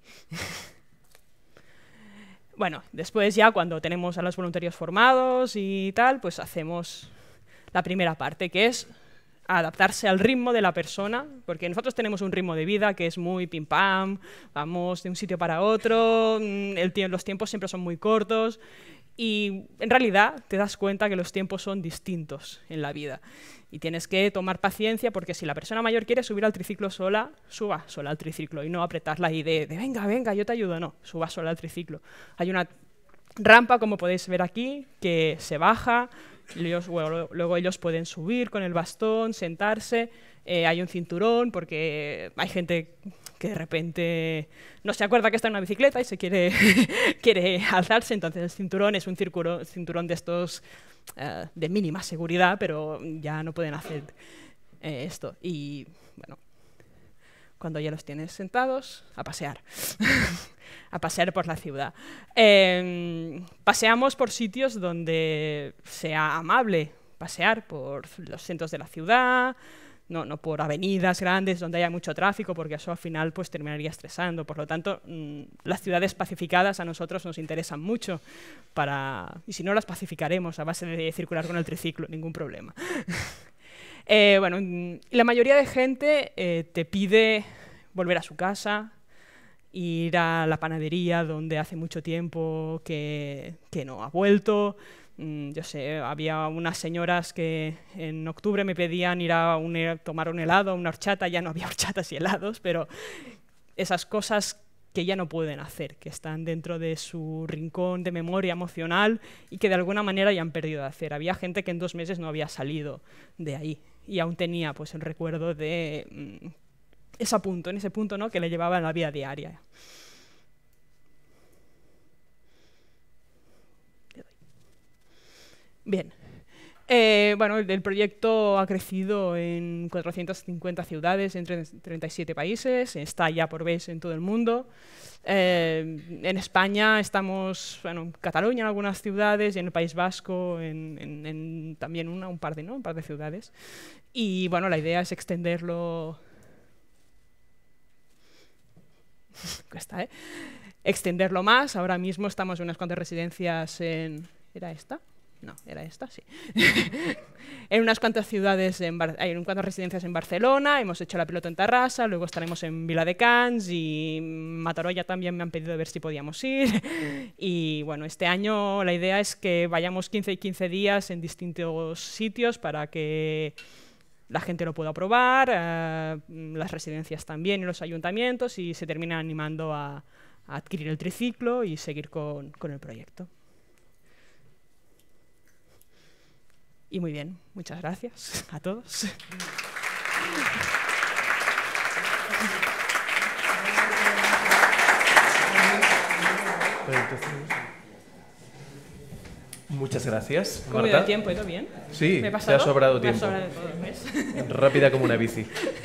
Bueno, después ya cuando tenemos a los voluntarios formados y tal, pues hacemos la primera parte, que es adaptarse al ritmo de la persona, porque nosotros tenemos un ritmo de vida que es muy pim pam, vamos de un sitio para otro, los tiempos siempre son muy cortos y en realidad te das cuenta que los tiempos son distintos en la vida y tienes que tomar paciencia, porque si la persona mayor quiere subir al triciclo sola, suba sola al triciclo y no apretarla ahí de venga, yo te ayudo, no, suba sola al triciclo. Hay una rampa, como podéis ver aquí, que se baja. Luego ellos pueden subir con el bastón, sentarse, hay un cinturón porque hay gente que de repente no se acuerda que está en una bicicleta y se quiere alzarse, entonces el cinturón es un cinturón de estos de mínima seguridad, pero ya no pueden hacer esto. Y bueno, cuando ya los tienes sentados, a pasear. A pasear por la ciudad. Paseamos por sitios donde sea amable pasear, por los centros de la ciudad, no por avenidas grandes donde haya mucho tráfico, porque eso al final pues terminaría estresando. Por lo tanto, las ciudades pacificadas a nosotros nos interesan mucho, y si no las pacificaremos a base de circular con el triciclo, ningún problema. Bueno, la mayoría de gente te pide volver a su casa, ir a la panadería donde hace mucho tiempo que no ha vuelto. Yo sé, había unas señoras que en octubre me pedían ir a tomar un helado, una horchata, ya no había horchatas y helados, pero esas cosas que ya no pueden hacer, que están dentro de su rincón de memoria emocional y que de alguna manera ya han perdido de hacer. Había gente que en 2 meses no había salido de ahí y aún tenía pues el recuerdo de en ese punto, ¿no?, que le llevaba en la vida diaria. Bien. Bueno, el proyecto ha crecido en 450 ciudades en 37 países, está ya por vez en todo el mundo. En España estamos, bueno, en Cataluña en algunas ciudades y en el País Vasco también un par de ciudades. Y bueno, la idea es extenderlo. Cuesta, extenderlo más. Ahora mismo estamos en unas cuantas residencias en... ¿Era esta? No, era esta, sí. En unas cuantas ciudades, hay unas cuantas residencias en Barcelona, hemos hecho la piloto en Tarrasa, luego estaremos en Viladecans y Mataró ya también me han pedido ver si podíamos ir. Y bueno, este año la idea es que vayamos 15 y 15 días en distintos sitios para que la gente lo pueda probar, las residencias también y los ayuntamientos, y se termina animando a adquirir el triciclo y seguir con el proyecto. Y muy bien, muchas gracias a todos. Muchas gracias, ¿Cómo Marta. ¿Ha ido tiempo? ¿Ha ido bien? Sí, ¿Me he te pasado? ha sobrado Me ha tiempo. sobrado todo, ¿ves? Rápida como una bici.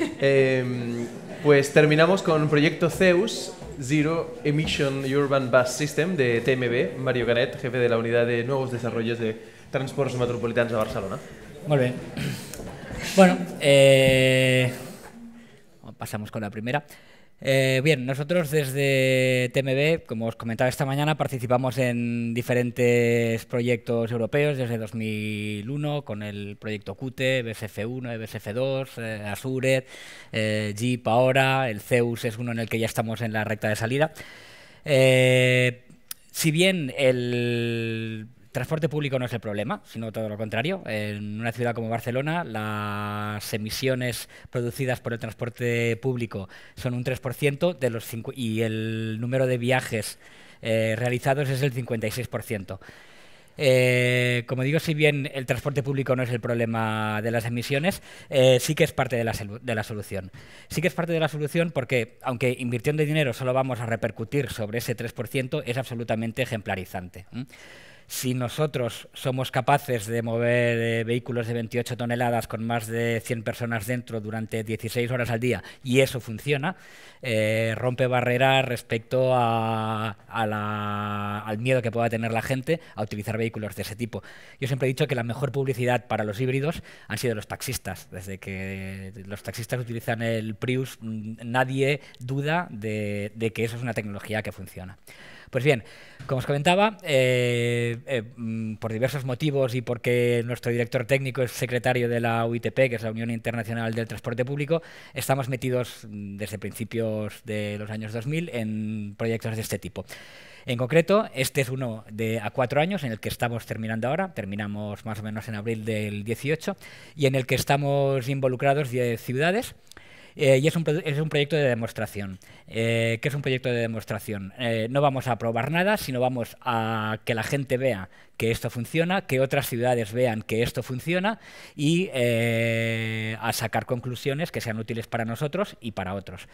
Pues terminamos con Proyecto Zeus, Zero Emission Urban Bus System, de TMB, Mario Canet, jefe de la unidad de nuevos desarrollos de transportes metropolitanos de Barcelona. Molt bé. Bueno, pasamos con la primera. Bien, nosotros desde TMB, como os comentaba esta mañana, participamos en diferentes proyectos europeos desde 2001 con el proyecto QT, BSF1, BSF2, Azure, JIP ahora, el Zeus es uno en el que ya estamos en la recta de salida. Si bien el transporte público no es el problema, sino todo lo contrario. En una ciudad como Barcelona, las emisiones producidas por el transporte público son un 3% y el número de viajes realizados es el 56%. Como digo, si bien el transporte público no es el problema de las emisiones, sí que es parte de la solución. Sí que es parte de la solución porque, aunque invirtiendo dinero solo vamos a repercutir sobre ese 3%, es absolutamente ejemplarizante. Si nosotros somos capaces de mover vehículos de 28 toneladas con más de 100 personas dentro durante 16 horas al día y eso funciona, rompe barreras respecto al miedo que pueda tener la gente a utilizar vehículos de ese tipo. Yo siempre he dicho que la mejor publicidad para los híbridos han sido los taxistas. Desde que los taxistas utilizan el Prius, nadie duda de que eso es una tecnología que funciona. Pues bien, como os comentaba, por diversos motivos y porque nuestro director técnico es secretario de la UITP, que es la Unión Internacional del Transporte Público, estamos metidos desde principios de los años 2000 en proyectos de este tipo. En concreto, este es uno de a 4 años, en el que estamos terminando ahora, terminamos más o menos en abril del 18, y en el que estamos involucrados 10 ciudades. Y es un proyecto de demostración. ¿Qué es un proyecto de demostración? No vamos a probar nada, sino vamos a que la gente vea que esto funciona, que otras ciudades vean que esto funciona y a sacar conclusiones que sean útiles para nosotros y para otros.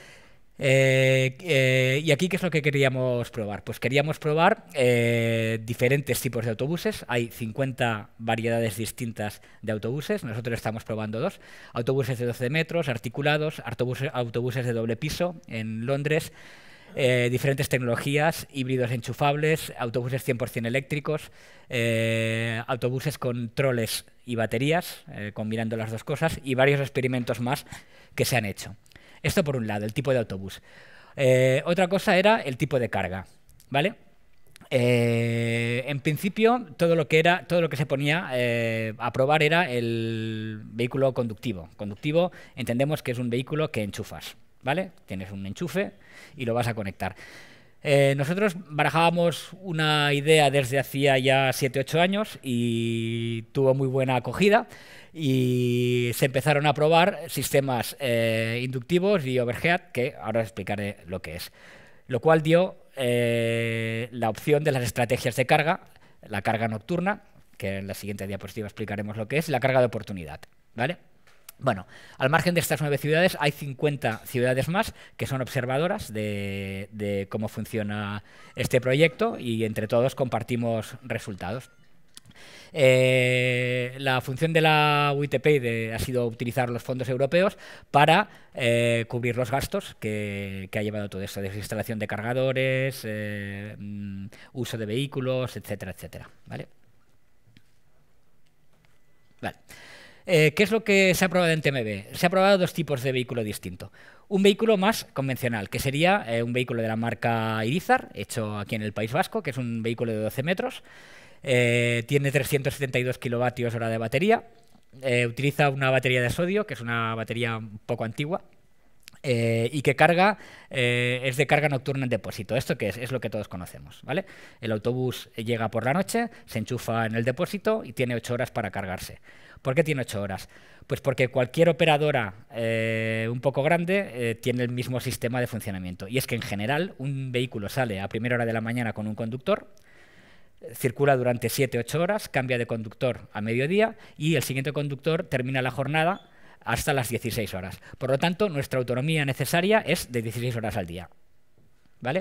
¿Y aquí qué es lo que queríamos probar? Pues queríamos probar diferentes tipos de autobuses. Hay 50 variedades distintas de autobuses. Nosotros estamos probando 2. Autobuses de 12 metros, articulados, autobuses de doble piso en Londres, diferentes tecnologías, híbridos enchufables, autobuses 100% eléctricos, autobuses con troles y baterías, combinando las dos cosas, y varios experimentos más que se han hecho. Esto por un lado, el tipo de autobús. Otra cosa era el tipo de carga, ¿vale? En principio, todo lo que se ponía a probar era el vehículo conductivo. Conductivo entendemos que es un vehículo que enchufas, ¿vale? Tienes un enchufe y lo vas a conectar. Nosotros barajábamos una idea desde hacía ya 7-8 años y tuvo muy buena acogida. Y se empezaron a probar sistemas inductivos y overhead, que ahora os explicaré lo que es. Lo cual dio la opción de las estrategias de carga, la carga nocturna, que en la siguiente diapositiva explicaremos lo que es, y la carga de oportunidad, ¿vale? Bueno, al margen de estas 9 ciudades, hay 50 ciudades más que son observadoras de cómo funciona este proyecto y entre todos compartimos resultados. La función de la UITP ha sido utilizar los fondos europeos para cubrir los gastos que ha llevado todo esto, desde instalación de cargadores, uso de vehículos, etcétera, etcétera. ¿Vale? Vale. ¿Qué es lo que se ha probado en TMB? Se ha probado 2 tipos de vehículo distinto. Un vehículo más convencional, que sería un vehículo de la marca Irizar, hecho aquí en el País Vasco, que es un vehículo de 12 metros. Tiene 372 kilovatios hora de batería, utiliza una batería de sodio, que es una batería un poco antigua, y que carga, es de carga nocturna en depósito. ¿Esto qué es? Es lo que todos conocemos, ¿vale? El autobús llega por la noche, se enchufa en el depósito y tiene 8 horas para cargarse. ¿Por qué tiene 8 horas? Pues porque cualquier operadora un poco grande tiene el mismo sistema de funcionamiento. Y es que en general un vehículo sale a primera hora de la mañana con un conductor, circula durante 7-8 horas, cambia de conductor a mediodía y el siguiente conductor termina la jornada hasta las 16 horas. Por lo tanto, nuestra autonomía necesaria es de 16 horas al día, ¿vale?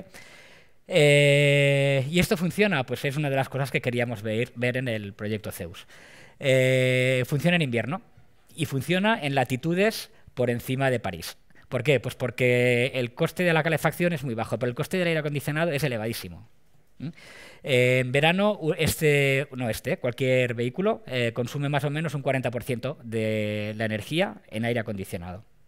¿Y esto funciona? Pues es una de las cosas que queríamos ver en el proyecto Zeus. Funciona en invierno y funciona en latitudes por encima de París. ¿Por qué? Pues porque el coste de la calefacción es muy bajo, pero el coste del aire acondicionado es elevadísimo. En verano, cualquier vehículo consume más o menos un 40% de la energía en aire acondicionado.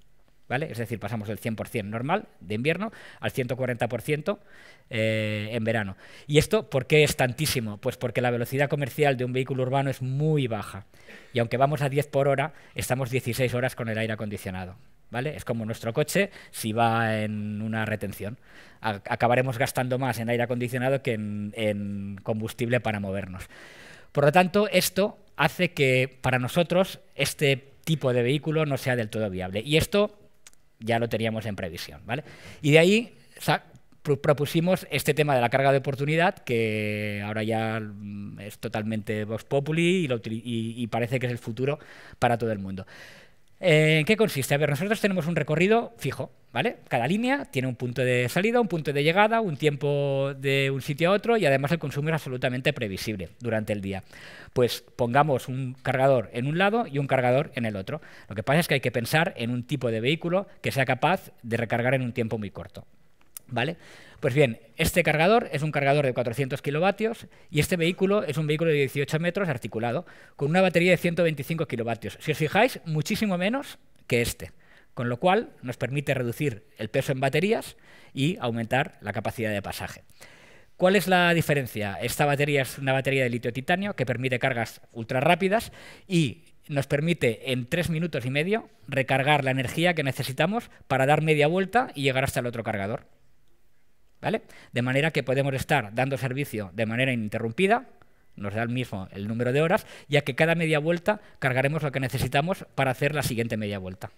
¿vale? Es decir, pasamos del 100% normal de invierno al 140% en verano. ¿Y esto por qué es tantísimo? Pues porque la velocidad comercial de un vehículo urbano es muy baja. Y aunque vamos a 10 por hora, estamos 16 horas con el aire acondicionado, ¿vale? Es como nuestro coche si va en una retención. Acabaremos gastando más en aire acondicionado que en combustible para movernos. Por lo tanto, esto hace que para nosotros este tipo de vehículo no sea del todo viable. Y esto ya lo teníamos en previsión, ¿vale? Y de ahí propusimos este tema de la carga de oportunidad, que ahora ya es totalmente vox populi y parece que es el futuro para todo el mundo. ¿En qué consiste? A ver, nosotros tenemos un recorrido fijo, ¿vale? Cada línea tiene un punto de salida, un punto de llegada, un tiempo de un sitio a otro y además el consumo es absolutamente previsible durante el día. Pues pongamos un cargador en un lado y un cargador en el otro. Lo que pasa es que hay que pensar en un tipo de vehículo que sea capaz de recargar en un tiempo muy corto, ¿vale? Pues bien, este cargador es un cargador de 400 kilovatios y este vehículo es un vehículo de 18 metros articulado con una batería de 125 kilovatios. Si os fijáis, muchísimo menos que este, con lo cual nos permite reducir el peso en baterías y aumentar la capacidad de pasaje. ¿Cuál es la diferencia? Esta batería es una batería de litio titanio que permite cargas ultra rápidas y nos permite en 3 minutos y medio recargar la energía que necesitamos para dar media vuelta y llegar hasta el otro cargador, ¿vale? De manera que podemos estar dando servicio de manera ininterrumpida, nos da el mismo el número de horas, ya que cada media vuelta cargaremos lo que necesitamos para hacer la siguiente media vuelta.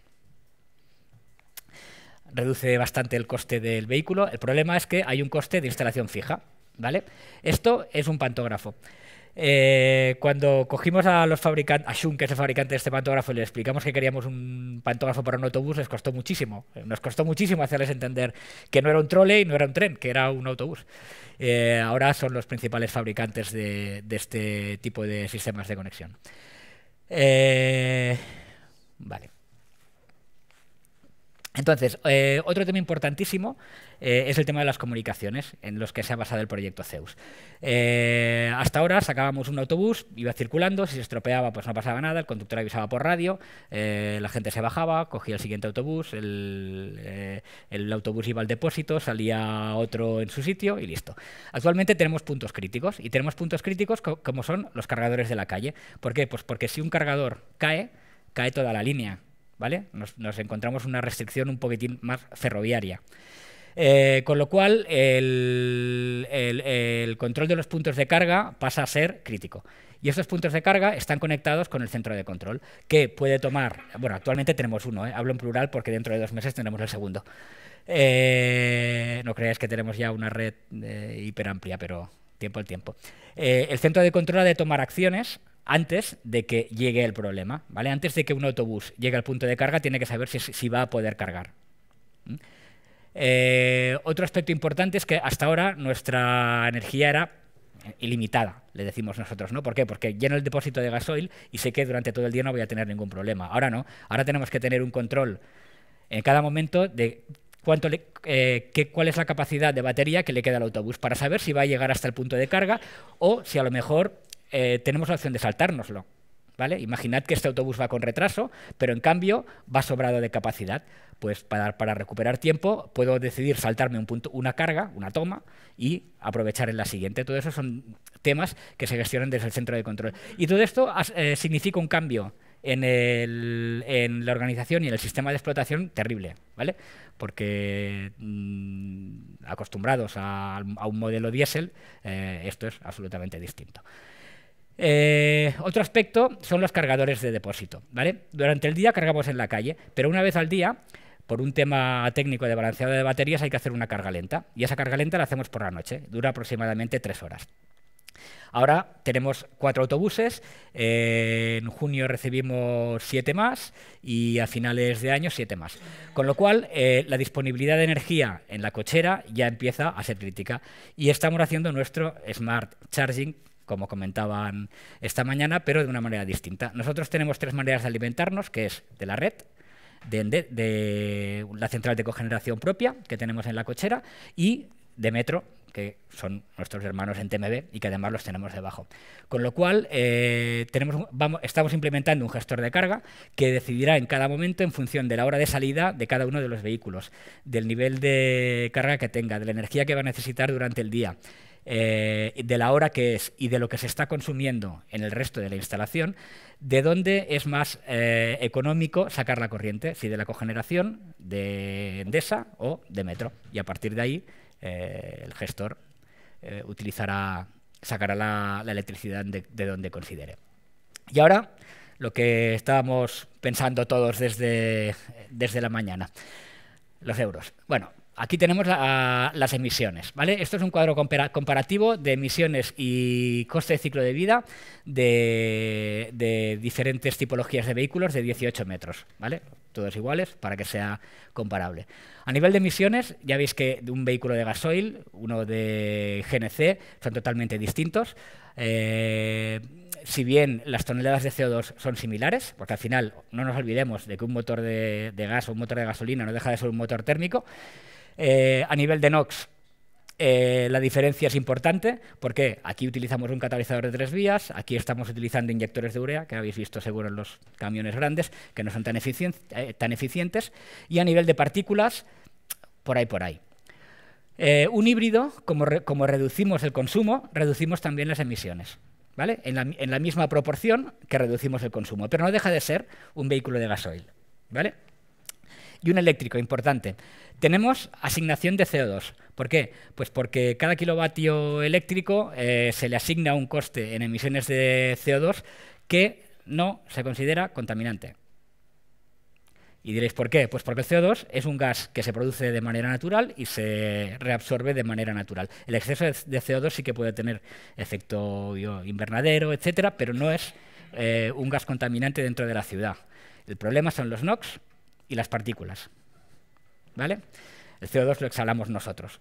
Reduce bastante el coste del vehículo. El problema es que hay un coste de instalación fija, ¿vale? Esto es un pantógrafo. Cuando cogimos a los fabricantes, a Schunk, que es el fabricante de este pantógrafo, y le explicamos que queríamos un pantógrafo para un autobús, les costó muchísimo. Nos costó muchísimo hacerles entender que no era un trole y no era un tren, que era un autobús. Ahora son los principales fabricantes de este tipo de sistemas de conexión. Vale. Entonces, otro tema importantísimo es el tema de las comunicaciones, en los que se ha basado el proyecto Zeus. Hasta ahora sacábamos un autobús, iba circulando, si se estropeaba pues no pasaba nada, el conductor avisaba por radio, la gente se bajaba, cogía el siguiente autobús, el autobús iba al depósito, salía otro en su sitio y listo. Actualmente tenemos puntos críticos, y tenemos puntos críticos como son los cargadores de la calle. ¿Por qué? Pues porque si un cargador cae, cae toda la línea, ¿vale? Nos encontramos una restricción un poquitín más ferroviaria. Con lo cual, el control de los puntos de carga pasa a ser crítico. Y estos puntos de carga están conectados con el centro de control, que puede tomar... Bueno, actualmente tenemos uno, hablo en plural porque dentro de 2 meses tendremos el segundo. No creáis que tenemos ya una red hiperamplia, pero tiempo al tiempo. El centro de control ha de tomar acciones antes de que llegue el problema, ¿vale? Antes de que un autobús llegue al punto de carga, tiene que saber si va a poder cargar. Otro aspecto importante es que hasta ahora nuestra energía era ilimitada, le decimos nosotros, ¿no? ¿Por qué? Porque lleno el depósito de gasoil y sé que durante todo el día no voy a tener ningún problema. Ahora no, ahora tenemos que tener un control en cada momento de cuál es la capacidad de batería que le queda al autobús para saber si va a llegar hasta el punto de carga o si a lo mejor tenemos la opción de saltárnoslo, ¿vale? Imaginad que este autobús va con retraso, pero en cambio va sobrado de capacidad. Pues para recuperar tiempo puedo decidir saltarme una carga, una toma, y aprovechar en la siguiente. Todo eso son temas que se gestionan desde el centro de control. Y todo esto significa un cambio en la organización y en el sistema de explotación terrible, ¿vale? Porque acostumbrados a un modelo diésel, esto es absolutamente distinto. Otro aspecto son los cargadores de depósito, ¿vale? Durante el día cargamos en la calle, pero una vez al día, por un tema técnico de balanceado de baterías, hay que hacer una carga lenta. Y esa carga lenta la hacemos por la noche, dura aproximadamente 3 horas. Ahora tenemos 4 autobuses, en junio recibimos 7 más y a finales de año 7 más. Con lo cual, la disponibilidad de energía en la cochera ya empieza a ser crítica. Y estamos haciendo nuestro Smart Charging, como comentaban esta mañana, pero de una manera distinta. Nosotros tenemos 3 maneras de alimentarnos, que es de la red, de la central de cogeneración propia que tenemos en la cochera y de metro, que son nuestros hermanos en TMB y que además los tenemos debajo. Con lo cual, estamos implementando un gestor de carga que decidirá en cada momento en función de la hora de salida de cada uno de los vehículos, del nivel de carga que tenga, de la energía que va a necesitar durante el día, de la hora que es y de lo que se está consumiendo en el resto de la instalación, de dónde es más económico sacar la corriente, si de la cogeneración, de Endesa o de Metro. Y a partir de ahí el gestor sacará la electricidad de donde considere. Y ahora, lo que estábamos pensando todos desde la mañana, los euros. Bueno, aquí tenemos las emisiones, ¿vale? Esto es un cuadro comparativo de emisiones y coste de ciclo de vida de diferentes tipologías de vehículos de 18 metros, ¿vale? Todos iguales para que sea comparable. A nivel de emisiones, ya veis que de un vehículo de gasoil, uno de GNC, son totalmente distintos. Si bien las toneladas de CO2 son similares, porque al final no nos olvidemos de que un motor de gas o un motor de gasolina no deja de ser un motor térmico. A nivel de NOx, la diferencia es importante porque aquí utilizamos un catalizador de 3 vías, aquí estamos utilizando inyectores de urea, que habéis visto seguro en los camiones grandes, que no son tan eficientes, y a nivel de partículas, por ahí. Un híbrido, como reducimos el consumo, reducimos también las emisiones, ¿vale? En la misma proporción que reducimos el consumo, pero no deja de ser un vehículo de gasoil, ¿vale? Y un eléctrico, importante. Tenemos asignación de CO2. ¿Por qué? Pues porque cada kilovatio eléctrico se le asigna un coste en emisiones de CO2 que no se considera contaminante. Y diréis, ¿por qué? Pues porque el CO2 es un gas que se produce de manera natural y se reabsorbe de manera natural. El exceso de CO2 sí que puede tener efecto invernadero, etcétera, pero no es un gas contaminante dentro de la ciudad. El problema son los NOx y las partículas, ¿vale? El CO2 lo exhalamos nosotros.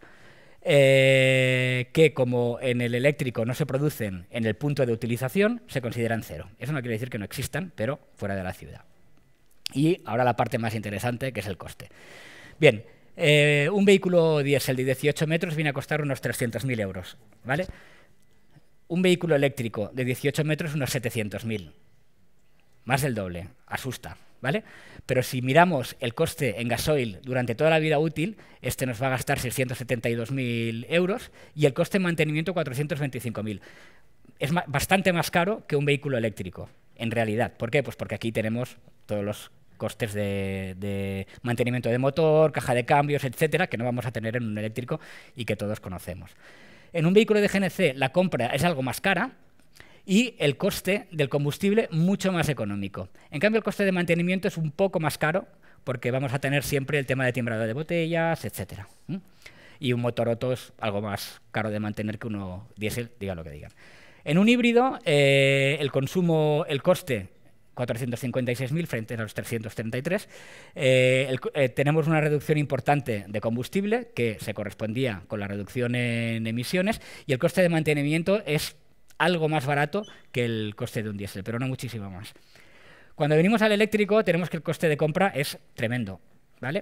Que como en el eléctrico no se producen en el punto de utilización, se consideran cero. Eso no quiere decir que no existan, pero fuera de la ciudad. Y ahora la parte más interesante, que es el coste. Bien, un vehículo diésel de 18 metros viene a costar unos 300.000 euros, ¿vale? Un vehículo eléctrico de 18 metros unos 700.000. Más del doble, asusta, ¿vale? Pero si miramos el coste en gasoil durante toda la vida útil, este nos va a gastar 672.000 euros y el coste de mantenimiento 425.000. Es bastante más caro que un vehículo eléctrico, en realidad. ¿Por qué? Pues porque aquí tenemos todos los costes de mantenimiento de motor, caja de cambios, etcétera, que no vamos a tener en un eléctrico y que todos conocemos. En un vehículo de GNC la compra es algo más cara y el coste del combustible mucho más económico. En cambio, el coste de mantenimiento es un poco más caro porque vamos a tener siempre el tema de timbrado de botellas, etcétera. Y un motor Otto es algo más caro de mantener que uno diésel, digan lo que digan. En un híbrido, el coste 456.000 frente a los 333. Tenemos una reducción importante de combustible que se correspondía con la reducción en emisiones y el coste de mantenimiento es algo más barato que el coste de un diésel, pero no muchísimo más. Cuando venimos al eléctrico tenemos que el coste de compra es tremendo, ¿vale?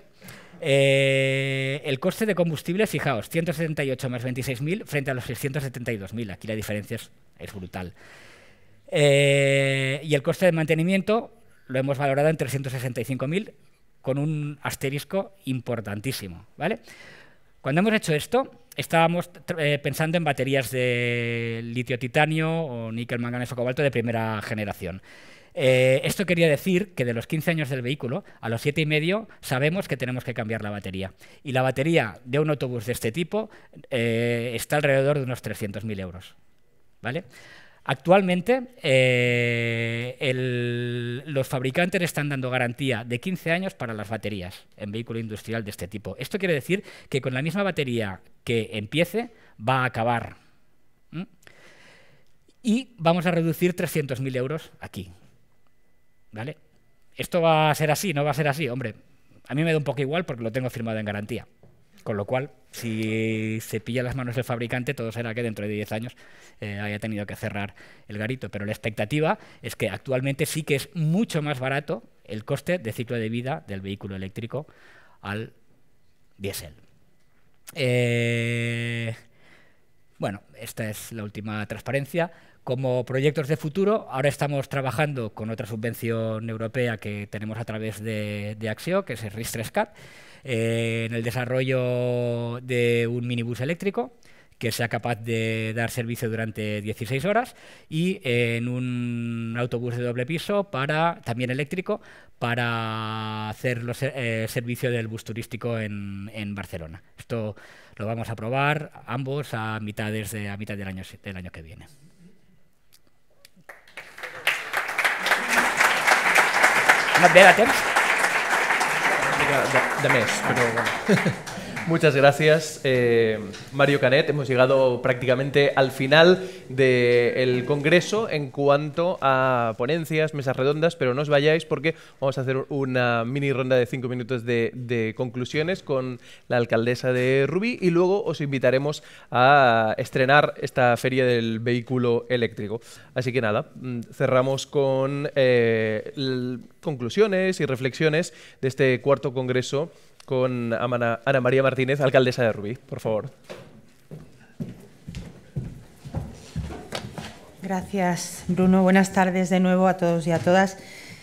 El coste de combustible, fijaos, 178 más 26.000 frente a los 672.000. Aquí la diferencia es brutal. Y el coste de mantenimiento lo hemos valorado en 365.000 con un asterisco importantísimo, ¿vale? Cuando hemos hecho esto, estábamos pensando en baterías de litio-titanio o níquel, manganeso, cobalto de primera generación. Esto quería decir que de los 15 años del vehículo, a los 7,5 sabemos que tenemos que cambiar la batería. Y la batería de un autobús de este tipo está alrededor de unos 300.000 euros, ¿vale? Actualmente, los fabricantes están dando garantía de 15 años para las baterías en vehículo industrial de este tipo. Esto quiere decir que con la misma batería que empiece, va a acabar. Y vamos a reducir 300.000 euros aquí, ¿vale? ¿Esto va a ser así? ¿No va a ser así? Hombre, a mí me da un poco igual porque lo tengo firmado en garantía. Con lo cual, si se pilla las manos del fabricante, todo será que dentro de 10 años haya tenido que cerrar el garito. Pero la expectativa es que actualmente sí que es mucho más barato el coste de ciclo de vida del vehículo eléctrico al diésel. Bueno, esta es la última transparencia. Como proyectos de futuro, ahora estamos trabajando con otra subvención europea que tenemos a través de Axio, que es el RIS3CAT, en el desarrollo de un minibús eléctrico que sea capaz de dar servicio durante 16 horas y en un autobús de doble piso, también eléctrico, para hacer servicio del bus turístico en Barcelona. Esto lo vamos a probar ambos a mitad del año que viene. No et ve de temps? De mes, pero bueno. Muchas gracias, Mario Canet. Hemos llegado prácticamente al final del Congreso en cuanto a ponencias, mesas redondas, pero no os vayáis porque vamos a hacer una mini ronda de 5 minutos de conclusiones con la alcaldesa de Rubí y luego os invitaremos a estrenar esta feria del vehículo eléctrico. Así que nada, cerramos con conclusiones y reflexiones de este cuarto Congreso con Ana María Martínez, alcaldesa de Rubí, por favor. Gracias, Bruno. Buenas tardes de nuevo a todos y a todas.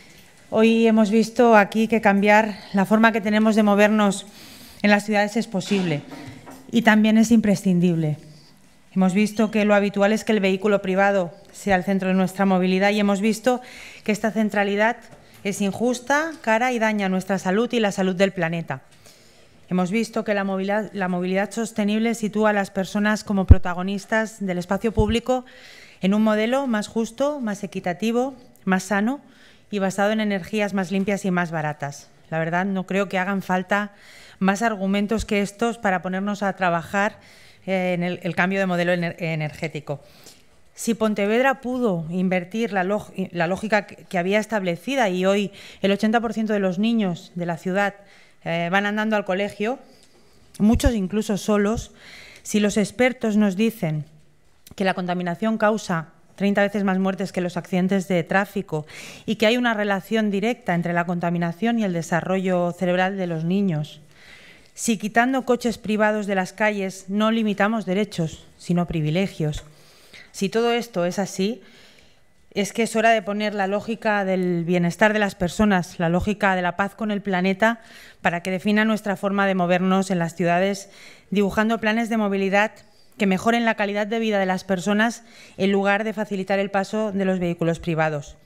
Hoy hemos visto aquí que cambiar la forma que tenemos de movernos en las ciudades es posible y también es imprescindible. Hemos visto que lo habitual es que el vehículo privado sea el centro de nuestra movilidad y hemos visto que esta centralidad es injusta, cara y daña nuestra salud y la salud del planeta. Hemos visto que la movilidad sostenible sitúa a las personas como protagonistas del espacio público en un modelo más justo, más equitativo, más sano y basado en energías más limpias y más baratas. La verdad, no creo que hagan falta más argumentos que estos para ponernos a trabajar en el cambio de modelo energético. Si Pontevedra pudo invertir la lógica que había establecida y hoy el 80% de los niños de la ciudad van andando al colegio, muchos incluso solos, si los expertos nos dicen que la contaminación causa 30 veces más muertes que los accidentes de tráfico y que hay una relación directa entre la contaminación y el desarrollo cerebral de los niños, si quitando coches privados de las calles no limitamos derechos, sino privilegios, si todo esto es así, es que es hora de poner la lógica del bienestar de las personas, la lógica de la paz con el planeta, para que defina nuestra forma de movernos en las ciudades, dibujando planes de movilidad que mejoren la calidad de vida de las personas en lugar de facilitar el paso de los vehículos privados.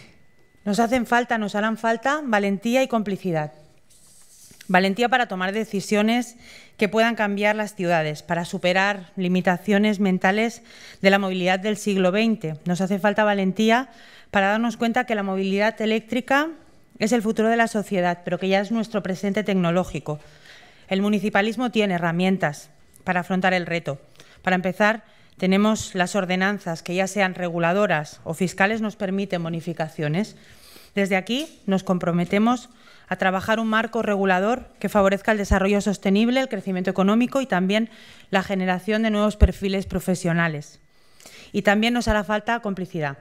Nos harán falta valentía y complicidad. Valentía para tomar decisiones que puedan cambiar las ciudades, para superar limitaciones mentales de la movilidad del siglo XX. Nos hace falta valentía para darnos cuenta que la movilidad eléctrica es el futuro de la sociedad, pero que ya es nuestro presente tecnológico. El municipalismo tiene herramientas para afrontar el reto. Para empezar, tenemos las ordenanzas que ya sean reguladoras o fiscales nos permiten bonificaciones. Desde aquí nos comprometemos a trabajar un marco regulador que favorezca el desarrollo sostenible, el crecimiento económico y también la generación de nuevos perfiles profesionales. Y también nos hará falta complicidad.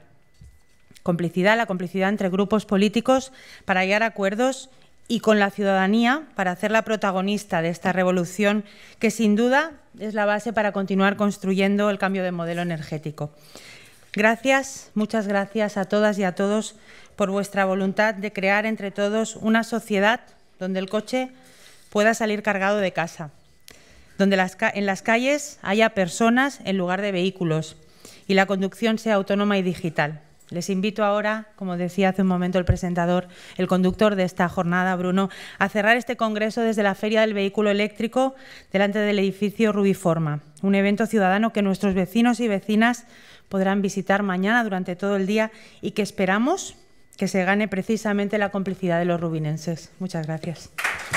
La complicidad entre grupos políticos para llegar a acuerdos y con la ciudadanía para hacerla protagonista de esta revolución que sin duda es la base para continuar construyendo el cambio de modelo energético. Gracias, muchas gracias a todas y a todos por vuestra voluntad de crear entre todos una sociedad donde el coche pueda salir cargado de casa, donde en las calles haya personas en lugar de vehículos y la conducción sea autónoma y digital. Les invito ahora, como decía hace un momento el presentador, el conductor de esta jornada, Bruno, a cerrar este congreso desde la Feria del Vehículo Eléctrico delante del edificio Rubiforma, un evento ciudadano que nuestros vecinos y vecinas podrán visitar mañana durante todo el día y que esperamos que se gane precisamente la complicidad de los rubinenses. Muchas gracias.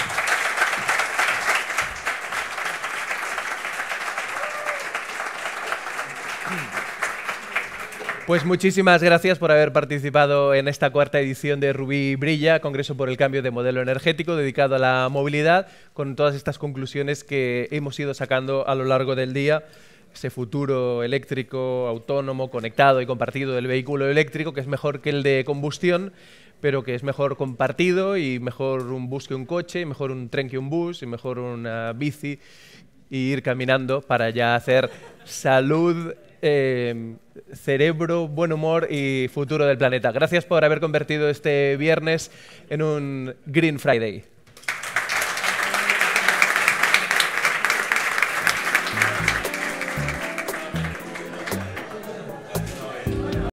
Pues muchísimas gracias por haber participado en esta cuarta edición de Rubí Brilla, Congreso por el Cambio de Modelo Energético, dedicado a la movilidad, con todas estas conclusiones que hemos ido sacando a lo largo del día. Ese futuro eléctrico, autónomo, conectado y compartido del vehículo eléctrico, que es mejor que el de combustión, pero que es mejor compartido y mejor un bus que un coche, y mejor un tren que un bus, y mejor una bici y ir caminando para ya hacer salud, cerebro, buen humor y futuro del planeta. Gracias por haber convertido este viernes en un Green Friday.